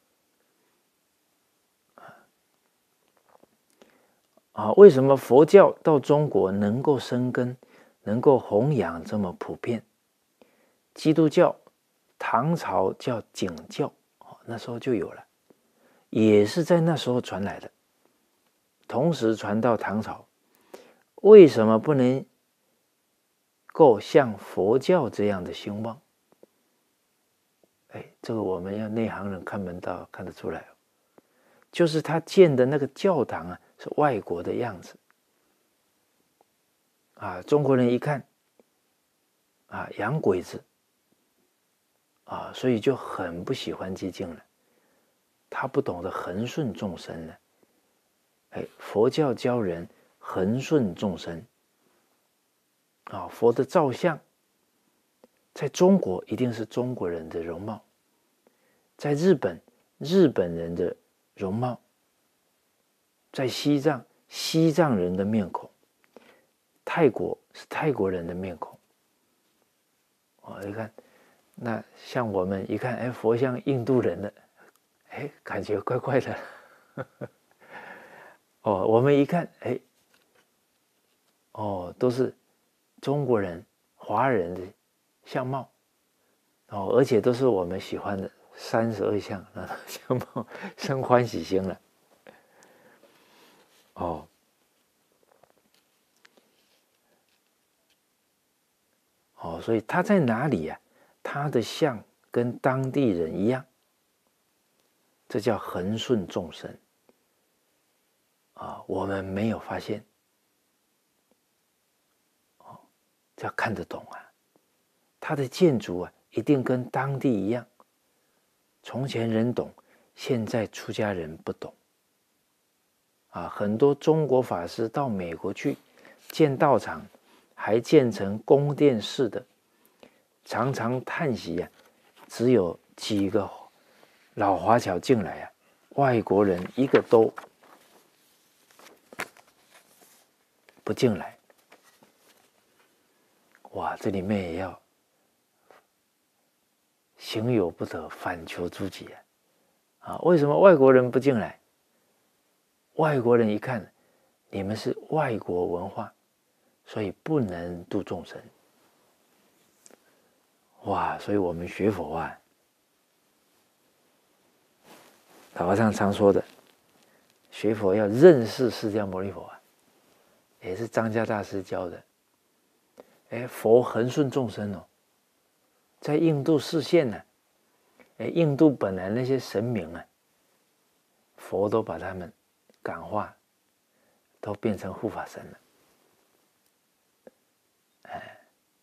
啊，为什么佛教到中国能够生根，能够弘扬这么普遍？基督教唐朝叫景教，哦，那时候就有了，也是在那时候传来的，同时传到唐朝。为什么不能够像佛教这样的兴旺？哎，这个我们要内行人看门道看得出来。就是他建的那个教堂啊，是外国的样子啊，中国人一看啊，洋鬼子啊，所以就很不喜欢接近了。他不懂得恒顺众生呢。哎，佛教教人恒顺众生啊，佛的造像在中国一定是中国人的容貌，在日本日本人的容貌，在西藏西藏人的面孔，泰国是泰国人的面孔。哦，你看，那像我们一看，哎，佛像印度人的，哎，感觉怪怪的。哦，我们一看，哎，哦，都是中国人、华人的相貌，哦，而且都是我们喜欢的三十二相啊相貌，生欢喜心了。哦，哦，所以他在哪里呀、啊？他的相跟当地人一样，这叫恒顺众生啊。我们没有发现，哦，这要看得懂啊。他的建筑啊，一定跟当地一样。从前人懂，现在出家人不懂。啊，很多中国法师到美国去建道场，还建成宫殿式的，常常叹息啊，只有几个老华侨进来啊，外国人一个都不进来。哇，这里面也要行有不得，反求诸己啊！啊，为什么外国人不进来？外国人一看，你们是外国文化，所以不能度众生。哇，所以我们学佛啊，老和尚常说的，学佛要认识释迦牟尼佛啊，也是张家大师教的。哎，佛恒顺众生哦，在印度示现呢、啊。哎，印度本来那些神明啊，佛都把他们感化，都变成护法神了。哎，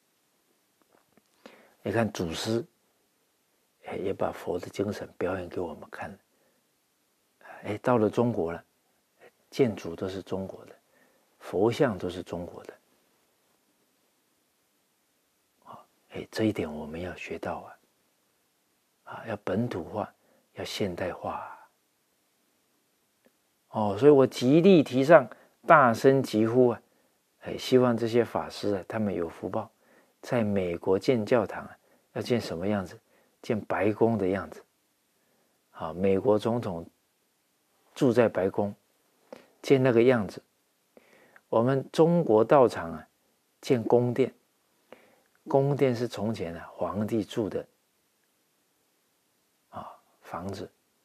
你看祖师，哎，也把佛的精神表演给我们看了。哎，到了中国了，建筑都是中国的，佛像都是中国的。哎，这一点我们要学到啊，啊，要本土化，要现代化啊。 哦，所以我极力提倡大声疾呼啊，哎，希望这些法师啊，他们有福报，在美国建教堂啊，要建什么样子？建白宫的样子。啊，美国总统住在白宫，建那个样子。我们中国道场啊，建宫殿。宫殿是从前啊皇帝住的啊房子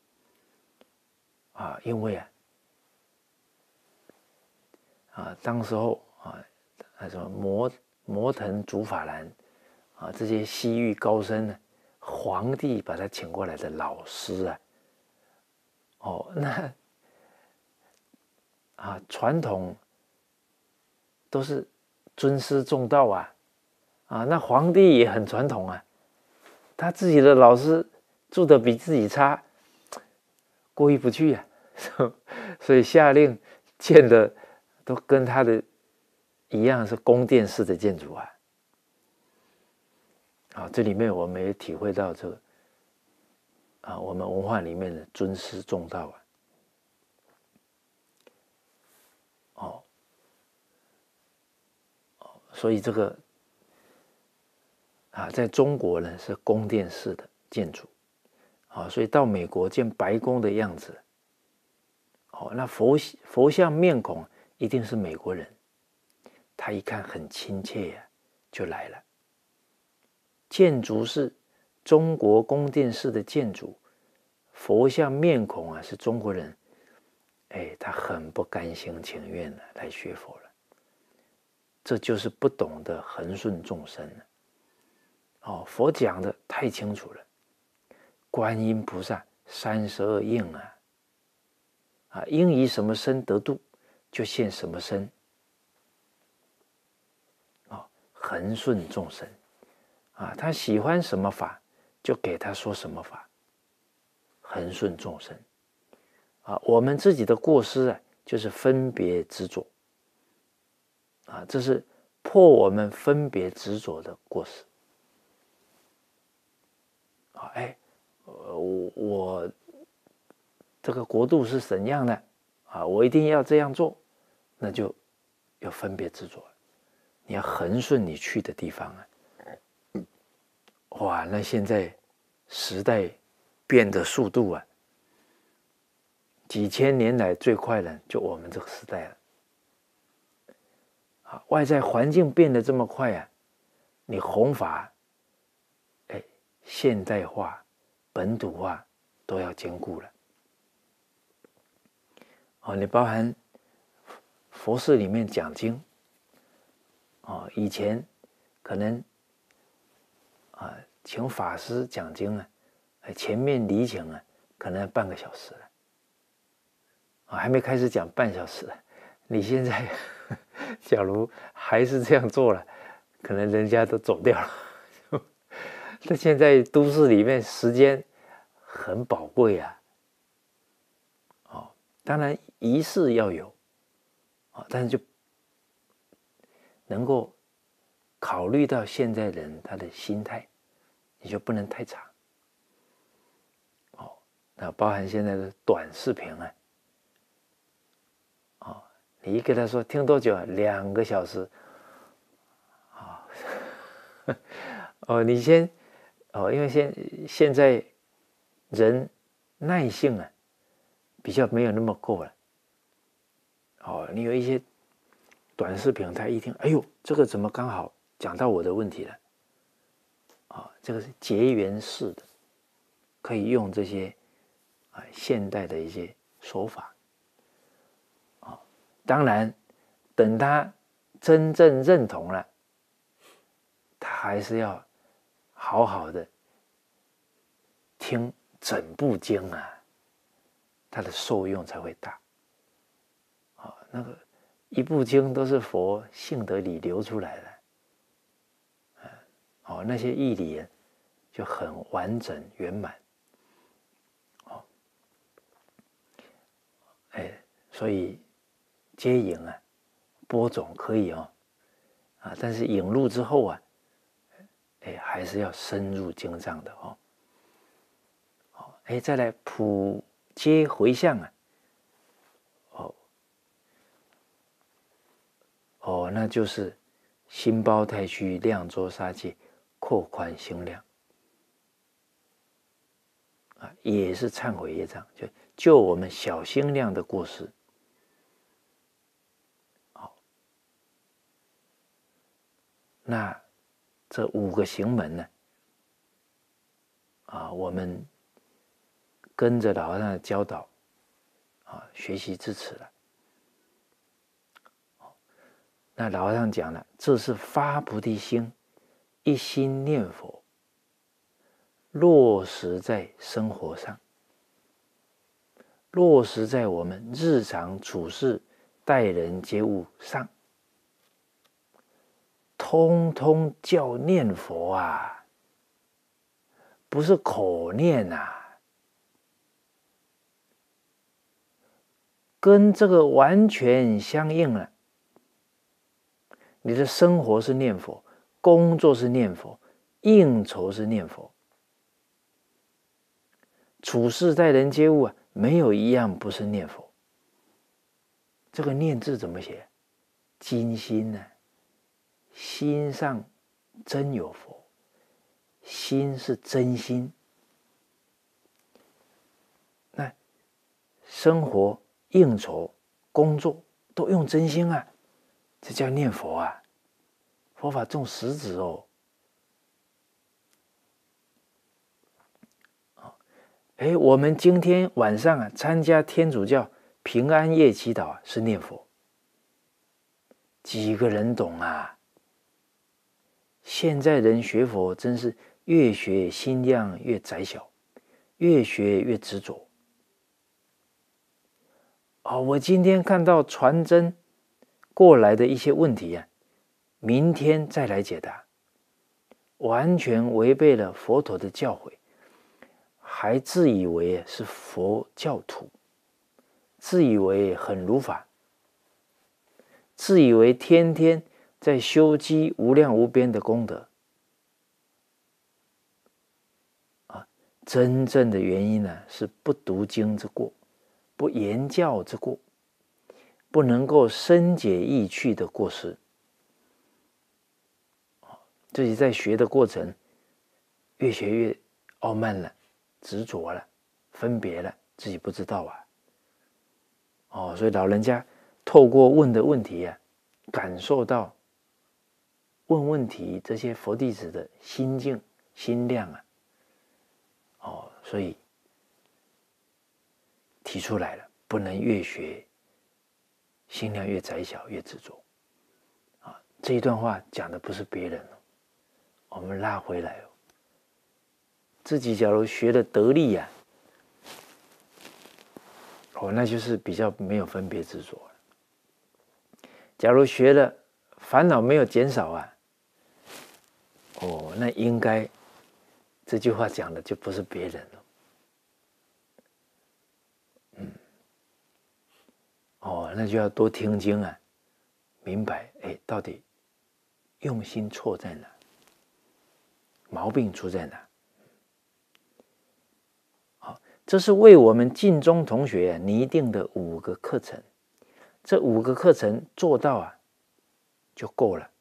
啊，因为啊啊当时候啊什么摩摩腾竺法兰啊这些西域高僧呢，皇帝把他请过来的老师啊，哦那啊传统都是尊师重道啊。啊，那皇帝也很传统啊，他自己的老师住的比自己差，过意不去啊，所以下令建的都跟他的一样是宫殿式的建筑啊。啊，这里面我们也体会到这个啊，我们文化里面的尊师重道啊。哦，哦，所以这个。啊，在中国呢是宫殿式的建筑，啊，所以到美国建白宫的样子，哦，那佛佛像面孔一定是美国人，他一看很亲切呀、啊，就来了。建筑是中国宫殿式的建筑，佛像面孔啊是中国人，哎，他很不甘心情愿的来学佛了，这就是不懂得恒顺众生了。哦，佛讲的太清楚了，观音菩萨三十二应啊，啊，应以什么身得度，就现什么身，哦，恒顺众生，啊，他喜欢什么法，就给他说什么法，恒顺众生，啊，我们自己的过失啊，就是分别执着，啊，这是破我们分别执着的过失。啊，哎，呃，我我这个国度是怎样的啊？我一定要这样做，那就有分别执着了。你要恒顺你去的地方啊！哇，那现在时代变的速度啊，几千年来最快的就我们这个时代了。啊，外在环境变得这么快啊，你弘法，哎，现代化、本土化都要兼顾了。哦，你包含佛寺里面讲经，哦，以前可能啊，请法师讲经啊，前面礼请啊，可能半个小时了，啊，还没开始讲半小时了。你现在假如还是这样做了，可能人家都走掉了。那现在都市里面时间很宝贵啊，哦，当然仪式要有，啊，但是就能够考虑到现在人他的心态，你就不能太长。哦，那包含现在的短视频啊，哦，你一跟他说听多久啊？两个小时，啊、哦，哦，你先，哦，因为现现在人耐性啊比较没有那么够了。哦，你有一些短视频，他一听，哎呦，这个怎么刚好讲到我的问题了？啊、哦，这个是结缘式的，可以用这些啊、呃、现代的一些手法。啊、哦，当然，等他真正认同了，他还是要好好的听整部经啊，他的受用才会大。啊、哦，那个一部经都是佛性德里流出来的。哦，那些义理就很完整圆满，哦，哎，所以接引啊，播种可以哦，啊，但是引入之后啊，哎，还是要深入经藏的哦，哦，哎，再来普接回向啊， 哦，那就是心包太虚，量周杀戒，扩宽心量啊，也是忏悔业障，就救我们小心量的过失。好，那这五个行门呢？啊，我们跟着老和尚的教导啊，学习至此了。那老和尚讲了，这是发菩提心，一心念佛，落实在生活上，落实在我们日常处事、待人接物上，通通叫念佛啊，不是口念啊，跟这个完全相应了。你的生活是念佛，工作是念佛，应酬是念佛，处事待人接物啊，没有一样不是念佛。这个念字怎么写？金心呢、啊？心上真有佛，心是真心。那生活、应酬、工作都用真心啊，这叫念佛啊。佛法重实质哦。哎，我们今天晚上啊，参加天主教平安夜祈祷啊，是念佛。几个人懂啊？现在人学佛真是越学心量越窄小，越学越执着。哦，我今天看到传真过来的一些问题啊，明天再来解答，完全违背了佛陀的教诲，还自以为是佛教徒，自以为很如法，自以为天天在修积无量无边的功德啊，真正的原因呢，是不读经之过，不言教之过，不能够深解意趣的过失。自己在学的过程，越学越傲慢了，执着了，分别了，自己不知道啊。哦，所以老人家透过问的问题啊，感受到问问题这些佛弟子的心境、心量啊。哦，所以提出来了，不能越学心量越窄小，越执着。啊，这一段话讲的不是别人哦。我们拉回来哦，自己假如学的得力呀、啊，哦，那就是比较没有分别执着了。假如学了烦恼没有减少啊，哦，那应该这句话讲的就不是别人了。嗯，哦，那就要多听经啊，明白哎，到底用心错在哪？毛病出在哪？好，这是为我们晋中同学拟定的五个课程，这五个课程做到啊，就够了。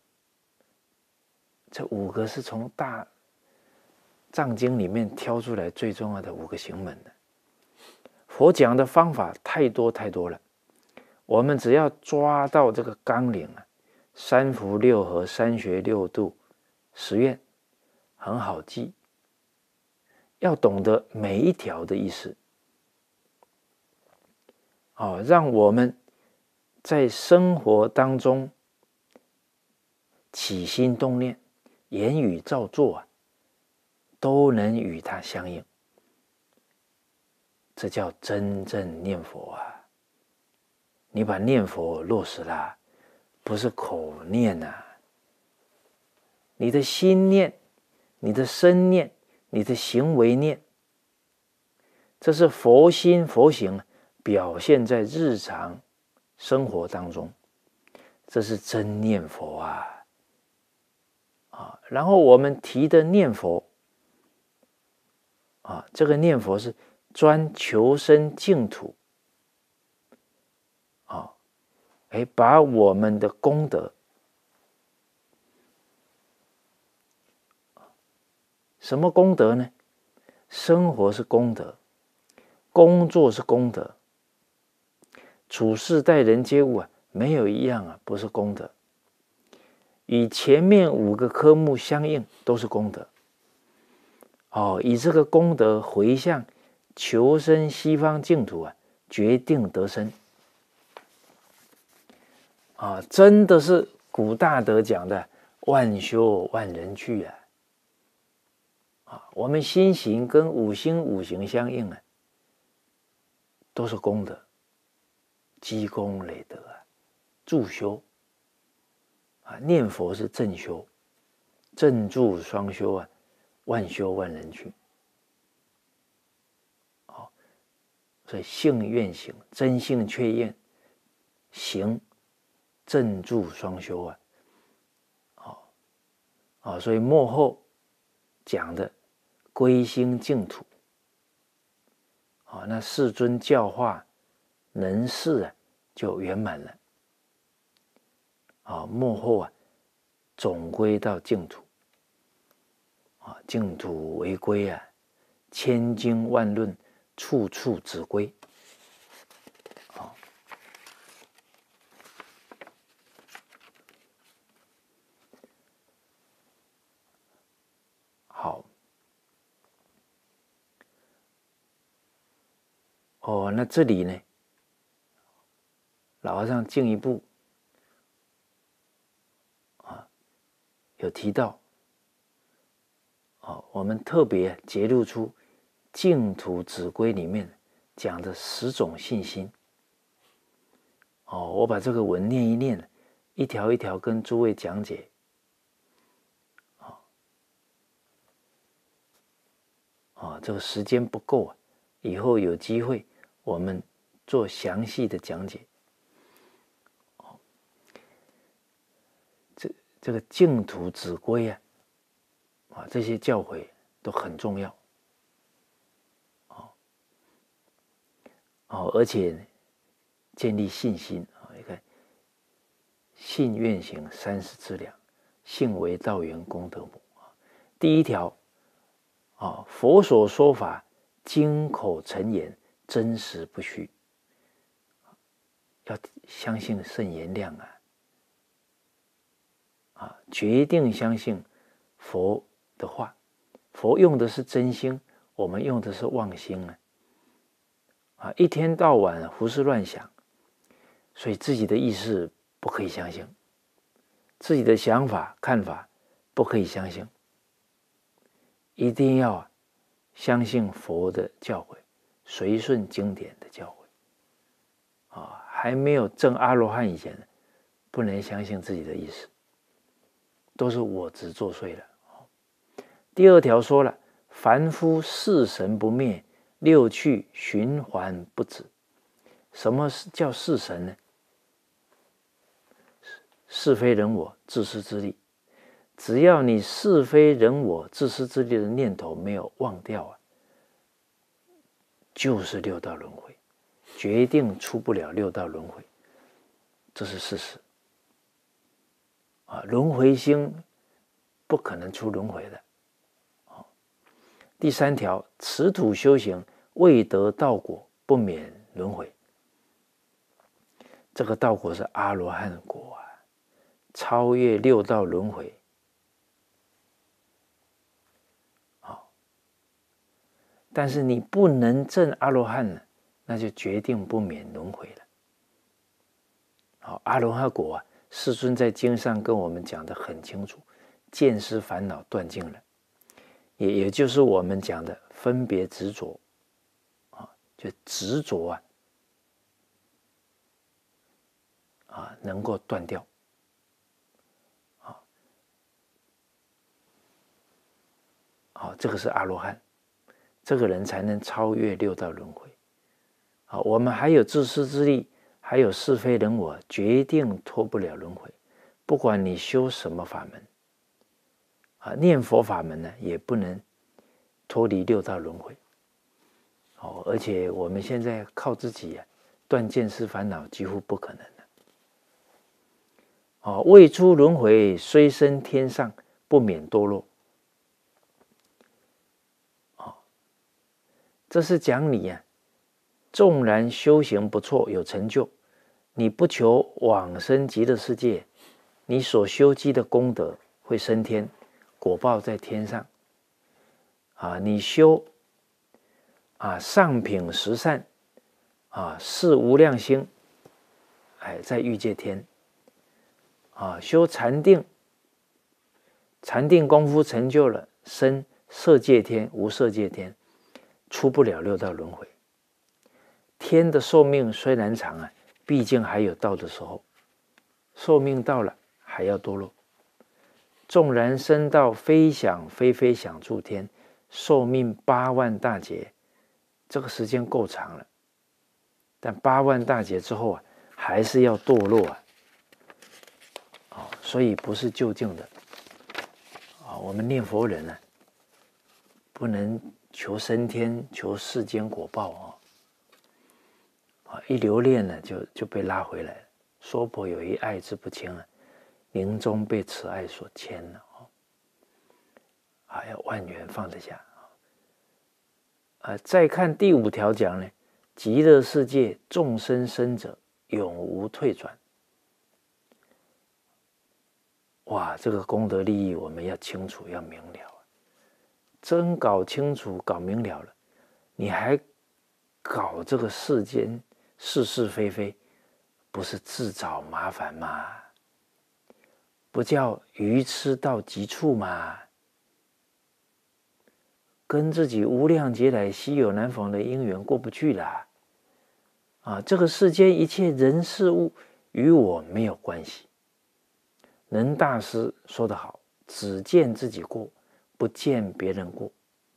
这五个是从大藏经里面挑出来最重要的五个行门的。佛讲的方法太多太多了，我们只要抓到这个纲领啊，三福六合、三学六度、十愿。很好记，要懂得每一条的意思，哦，让我们在生活当中起心动念、言语造作啊，都能与它相应。这叫真正念佛啊！你把念佛落实了，不是口念啊，你的心念。你的身念，你的行为念，这是佛心佛行表现在日常生活当中，这是真念佛啊！啊，然后我们提的念佛啊，这个念佛是专求生净土啊， 哎，把我们的功德，什么功德呢？生活是功德，工作是功德，处事待人接物啊，没有一样啊不是功德。与前面五个科目相应，都是功德。哦，以这个功德回向求生西方净土啊，决定得生。啊，真的是古大德讲的万修万人去啊！啊，我们心行跟五星五行相应啊，都是功德，积功累德啊，助修啊，念佛是正修，正助双修啊，万修万人去。哦，所以性愿行，真性确验，行正助双修啊。哦，哦，所以末后讲的归心净土。哦，那世尊教化能事啊，就圆满了。啊，末后啊，总归到净土。啊，净土为归啊，千经万论，处处指归。啊，好。哦，那这里呢，老和尚进一步啊，有提到，哦，我们特别揭露出净土指归里面讲的十种信心。哦，我把这个文念一念，一条一条跟诸位讲解。哦，哦，这个时间不够啊，以后有机会我们做详细的讲解。哦，这这个净土指归啊，啊，这些教诲都很重要。哦，哦，而且建立信心啊，你看，信愿行三十之两，信为道源功德母啊。第一条啊，佛所说法，经口成言，真实不虚。要相信圣言量啊，啊，决定相信佛的话。佛用的是真心，我们用的是妄心啊。啊，一天到晚胡思乱想，所以自己的意识不可以相信，自己的想法看法不可以相信，一定要相信佛的教诲，随顺经典的教诲。啊，还没有证阿罗汉以前，不能相信自己的意识，都是我执作祟了。第二条说了，凡夫四神不灭，六趣循环不止。什么叫四神呢？是非人我、自私自利。只要你是非人我、自私自利的念头没有忘掉啊，就是六道轮回，决定出不了六道轮回，这是事实。啊，轮回心不可能出轮回的。第三条，此土修行未得道果，不免轮回。这个道果是阿罗汉果啊，超越六道轮回。好，但是你不能证阿罗汉呢，那就决定不免轮回了。好，阿罗汉果啊，世尊在经上跟我们讲得很清楚，见思烦恼断尽了。也也就是我们讲的分别执着啊，就执着啊啊能够断掉啊，好，这个是阿罗汉，这个人才能超越六道轮回。啊，我们还有自私自利，还有是非人我，决定脱不了轮回。不管你修什么法门啊，念佛法门呢，也不能脱离六道轮回。哦，而且我们现在靠自己啊，断见思烦恼几乎不可能了。 哦，未出轮回，虽生天上，不免堕落。哦，这是讲你啊，纵然修行不错，有成就，你不求往生极乐世界，你所修积的功德会升天，果报在天上。啊，你修啊上品十善，啊四无量心，哎，在欲界天。啊，修禅定，禅定功夫成就了，生色界天、无色界天，出不了六道轮回。天的寿命虽然长啊，毕竟还有到的时候，寿命到了还要堕落。纵然升到非想非非想诸天，寿命八万大劫，这个时间够长了。但八万大劫之后啊，还是要堕落啊。哦，所以不是就近的。啊，我们念佛人呢、啊，不能求升天，求世间果报啊。啊，一留恋呢，就就被拉回来了。娑婆有一爱之不轻啊，临终被此爱所牵了啊。啊，要万缘放得下啊。啊，再看第五条讲呢，极乐世界众生生者，永无退转。哇，这个功德利益我们要清楚，要明了。真搞清楚、搞明了了，你还搞这个世间是是非非，不是自找麻烦吗？不叫愚痴到极处吗？跟自己无量劫来稀有难逢的因缘过不去了。啊，这个世间一切人事物与我没有关系。能大师说得好，只见自己过，不见别人过。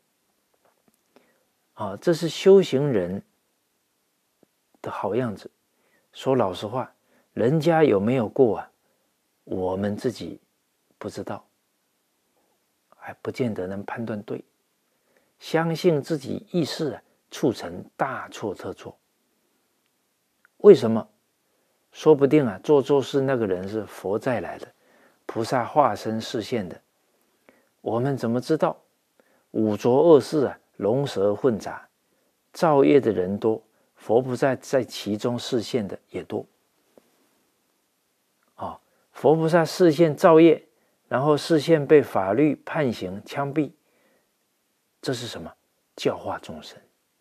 啊，这是修行人的好样子。说老实话，人家有没有过啊，我们自己不知道，还不见得能判断对。相信自己意识啊，促成大错特错。为什么？说不定啊，做错事那个人是佛再来的，菩萨化身示现的，我们怎么知道？五浊恶世啊，龙蛇混杂，造业的人多，佛菩萨在其中示现的也多。哦，佛菩萨示现造业，然后示现被法律判刑枪毙，这是什么？教化众生。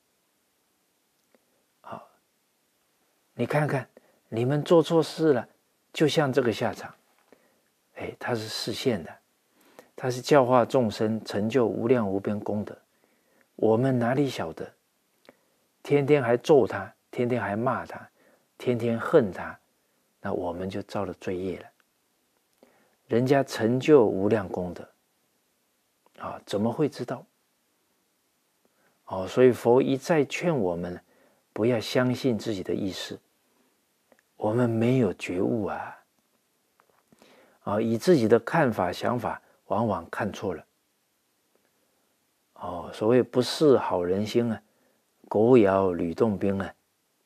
啊、哦，你看看，你们做错事了，就像这个下场。哎，他是示现的，他是教化众生，成就无量无边功德。我们哪里晓得？天天还咒他，天天还骂他，天天恨他，那我们就造了罪业了。人家成就无量功德，啊，怎么会知道？哦，所以佛一再劝我们，不要相信自己的意识，我们没有觉悟啊。啊，以自己的看法、想法，往往看错了。哦，所谓不识好人心啊，狗咬吕洞宾啊。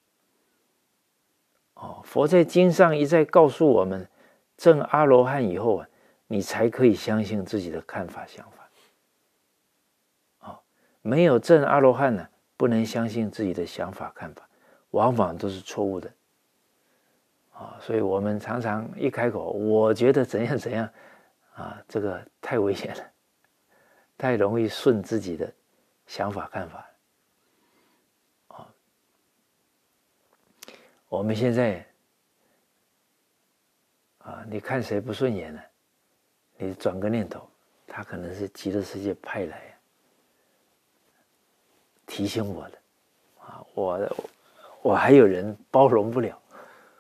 哦，佛在经上一再告诉我们，证阿罗汉以后啊，你才可以相信自己的看法、想法。哦，没有证阿罗汉呢、啊，不能相信自己的想法、看法，往往都是错误的。啊，所以我们常常一开口，我觉得怎样怎样，啊，这个太危险了，太容易顺自己的想法看法。啊，我们现在啊，你看谁不顺眼呢？你转个念头，他可能是极乐世界派来提醒我的，啊，我我还有人包容不了。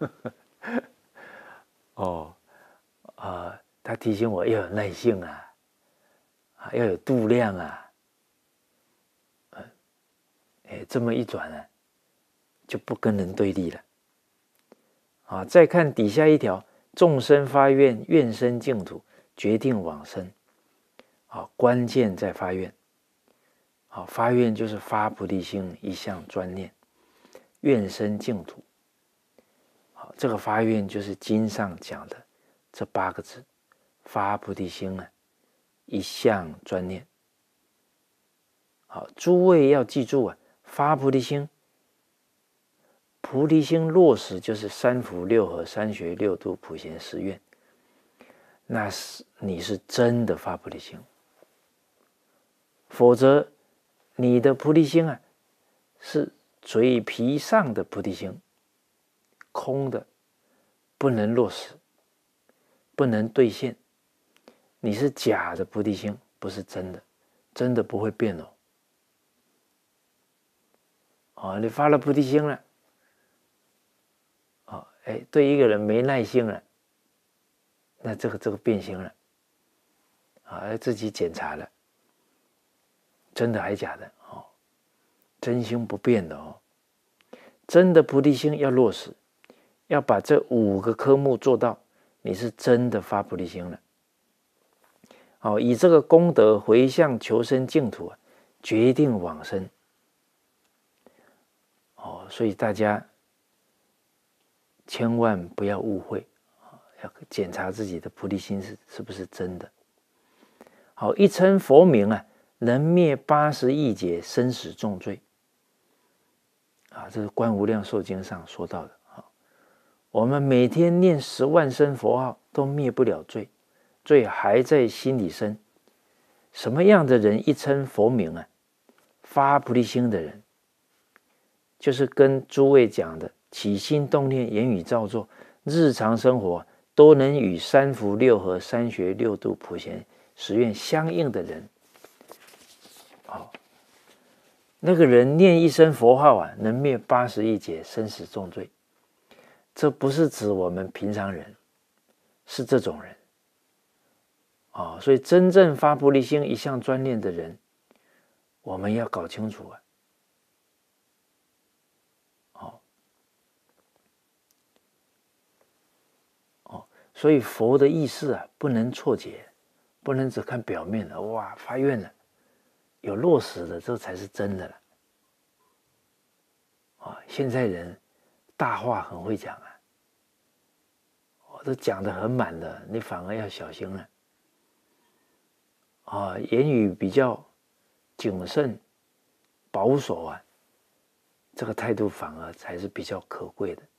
哦，啊、呃，他提醒我要有耐性啊，啊，要有度量啊，呃，哎，这么一转呢，就不跟人对立了。啊，再看底下一条，众生发愿，愿生净土，决定往生。啊，关键在发愿。啊，发愿就是发菩提心，一向专念，愿生净土。这个发愿就是经上讲的这八个字，发菩提心啊，一向专念。好，诸位要记住啊，发菩提心，菩提心落实就是三福六合三学六度普贤十愿，那是你是真的发菩提心，否则你的菩提心啊是嘴皮上的菩提心，空的，不能落实，不能兑现，你是假的菩提心，不是真的，真的不会变哦。哦，你发了菩提心了，哦，哎，对一个人没耐心了，那这个这个变心了，啊，自己检查了，真的还假的哦？真心不变的哦，真的菩提心要落实，要把这五个科目做到，你是真的发菩提心了。哦，以这个功德回向求生净土啊，决定往生。哦，所以大家千万不要误会，要检查自己的菩提心是是不是真的。好，一称佛名啊，能灭八十亿劫生死重罪。啊，这是《观无量寿经》上说到的。我们每天念十万声佛号都灭不了罪，罪还在心里生。什么样的人一称佛名啊？发菩提心的人，就是跟诸位讲的起心动念、言语造作，日常生活都能与三福六合三学六度普贤十愿相应的人。哦，那个人念一声佛号啊，能灭八十亿劫生死重罪。这不是指我们平常人，是这种人。哦，所以真正发菩提心一向专念的人，我们要搞清楚啊。哦，哦，所以佛的意思啊，不能错解，不能只看表面的。哇，发愿了，有落实的，这才是真的了。啊、哦，现在人大话很会讲啊，我、哦、都讲得很满的，你反而要小心了。啊，言语比较谨慎、保守啊，这个态度反而才是比较可贵的。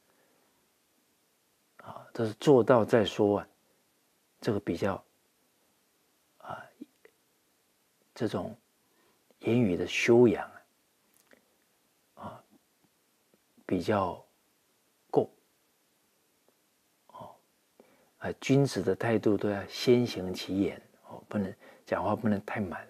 啊，这是做到再说啊，这个比较啊，这种言语的修养啊，比较够。哦，啊，君子的态度都要先行其言哦，不能。讲话不能太满。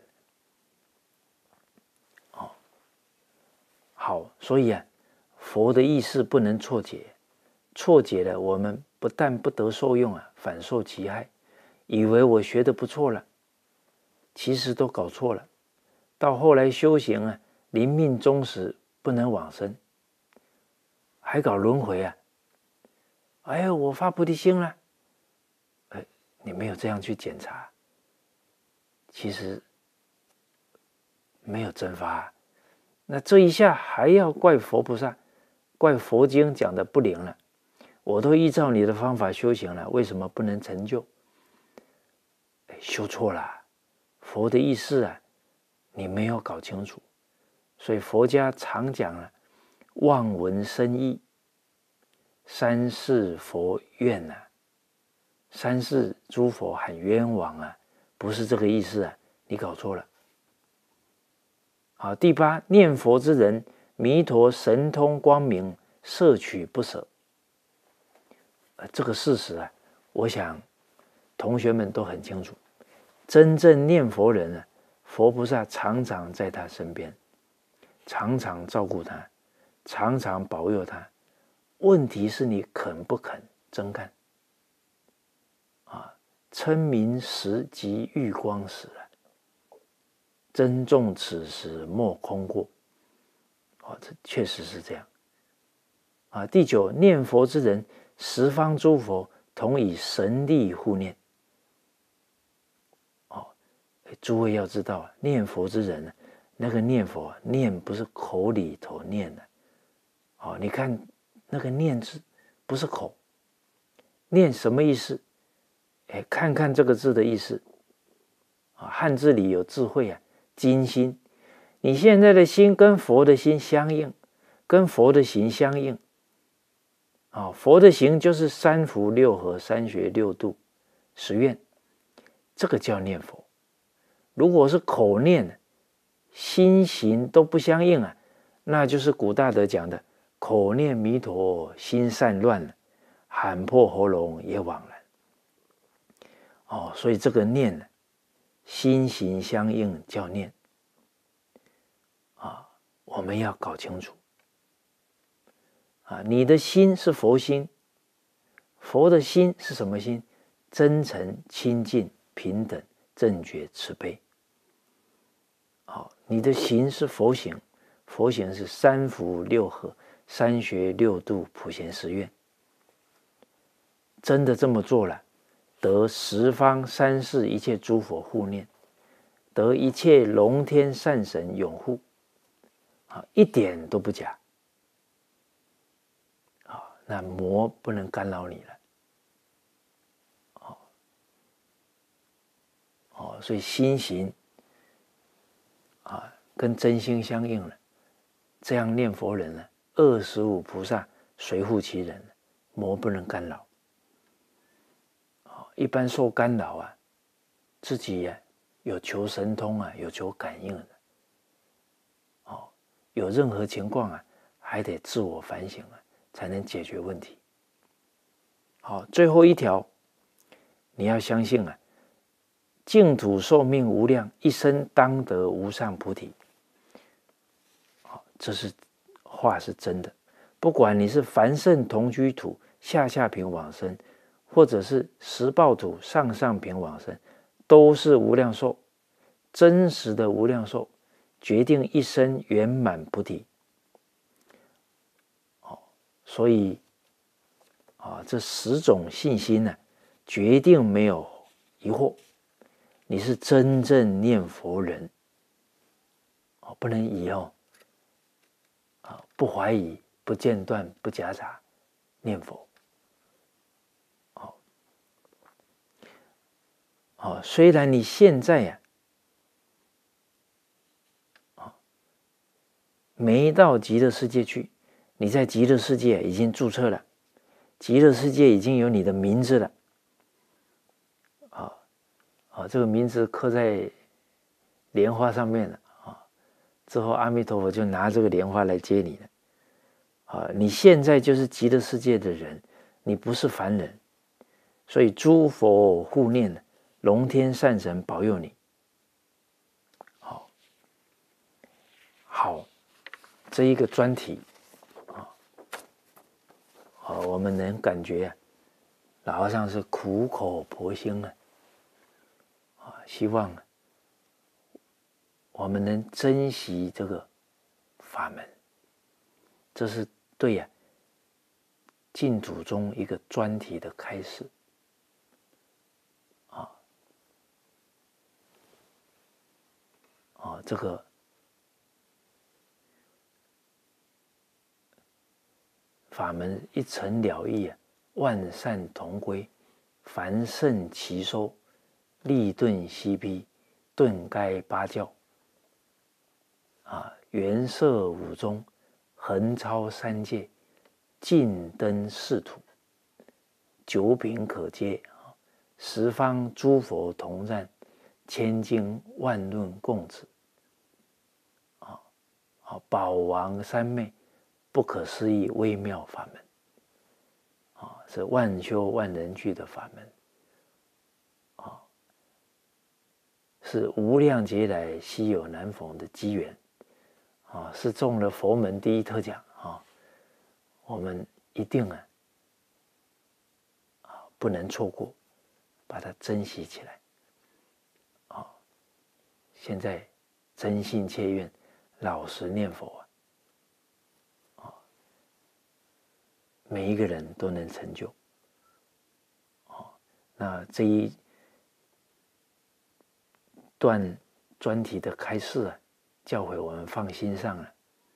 哦，好，所以啊，佛的意思不能错解，错解了，我们不但不得受用啊，反受其害。以为我学得不错了，其实都搞错了。到后来修行啊，临命终时不能往生，还搞轮回啊！哎呀，我发菩提心了，哎，你没有这样去检查。其实没有真发，那这一下还要怪佛菩萨，怪佛经讲的不灵了。我都依照你的方法修行了，为什么不能成就？修错了，佛的意思啊，你没有搞清楚。所以佛家常讲了，望闻生义，三世佛怨呐、啊，三世诸佛很冤枉啊。不是这个意思啊，你搞错了。好，第八，念佛之人，弥陀神通光明，摄取不舍。呃，这个事实啊，我想同学们都很清楚。真正念佛人啊，佛菩萨常常在他身边，常常照顾他，常常保佑他。问题是你肯不肯真干？称名时即玉光时啊，珍重此时莫空过。哦，这确实是这样。啊，第九，念佛之人，十方诸佛同以神力护念。哦，诸位要知道啊，念佛之人，那个念佛念不是口里头念的。哦，你看那个念字不是口，念什么意思？ 哎，看看这个字的意思啊，汉字里有智慧啊，金心。你现在的心跟佛的心相应，跟佛的行相应。啊，佛的行就是三福六合、三学六度、十愿，这个叫念佛。如果是口念，心行都不相应啊，那就是古大德讲的口念弥陀，心散乱了，喊破喉咙也枉然。哦，所以这个念呢，心行相应叫念啊，我们要搞清楚啊，你的心是佛心，佛的心是什么心？真诚、清净、平等、正觉、慈悲。好，你的行是佛行，佛行是三福六合、三学六度、普贤十愿。真的这么做了，得十方三世一切诸佛护念，得一切龙天善神拥护，啊，一点都不假。啊，那魔不能干扰你了。哦，哦，所以心行啊，跟真心相应了，这样念佛人呢，二十五菩萨随护其人，魔不能干扰。一般受干扰啊，自己呀、啊、有求神通啊，有求感应的，哦，有任何情况啊，还得自我反省啊，才能解决问题。好，最后一条，你要相信啊，净土寿命无量，一生当得无上菩提。好，这是话是真的，不管你是凡圣同居土、下下品往生，或者是十报土、上上品往生，都是无量寿，真实的无量寿，决定一生圆满菩提。哦，所以啊，这十种信心呢、啊，决定没有疑惑。你是真正念佛人，哦，不能疑哦，啊，不怀疑、不间断、不夹杂念佛。哦，虽然你现在呀、啊，哦，没到极乐世界去，你在极乐世界已经注册了，极乐世界已经有你的名字了，啊啊，这个名字刻在莲花上面了啊，之后阿弥陀佛就拿这个莲花来接你了，啊，你现在就是极乐世界的人，你不是凡人，所以诸佛护念呢。龙天善神保佑你。好，好，这一个专题啊，啊，我们能感觉啊，老和尚是苦口婆心啊，啊，希望我们能珍惜这个法门，这是对呀、啊，净土中一个专题的开始。啊，这个法门一诚了义啊，万善同归，凡圣齐收，立顿悉披，顿该八教。啊，圆摄五宗，横超三界，尽登四土，九品可接，十方诸佛同赞，千经万论共持。啊，宝王三昧，不可思议微妙法门，啊，是万修万人具的法门，啊，是无量劫来稀有难逢的机缘，啊，是中了佛门第一特奖啊，我们一定啊，啊不能错过，把它珍惜起来，啊，现在真心切愿，老实念佛啊。每一个人都能成就，哦，那这一段专题的开示啊，教诲我们放心上了，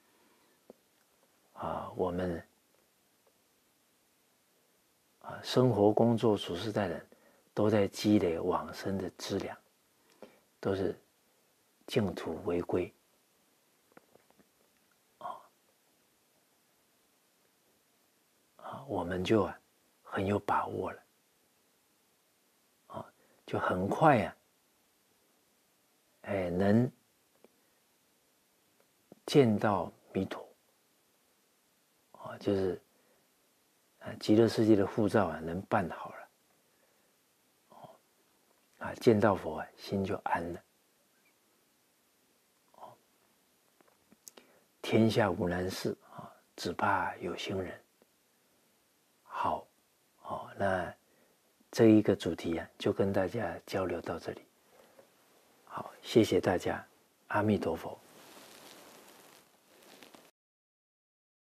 啊，我们啊生活工作处事待人， 都在积累往生的资粮，都是净土为归。啊啊，我们就啊很有把握了。啊，就很快呀、啊，哎，能见到弥陀。啊，就是啊，极乐世界的护照啊，能办好了。哦，啊，见到佛啊，心就安了。哦，天下无难事啊，只怕有心人。好，哦，那这一个主题啊，就跟大家交流到这里。好，谢谢大家，阿弥陀佛。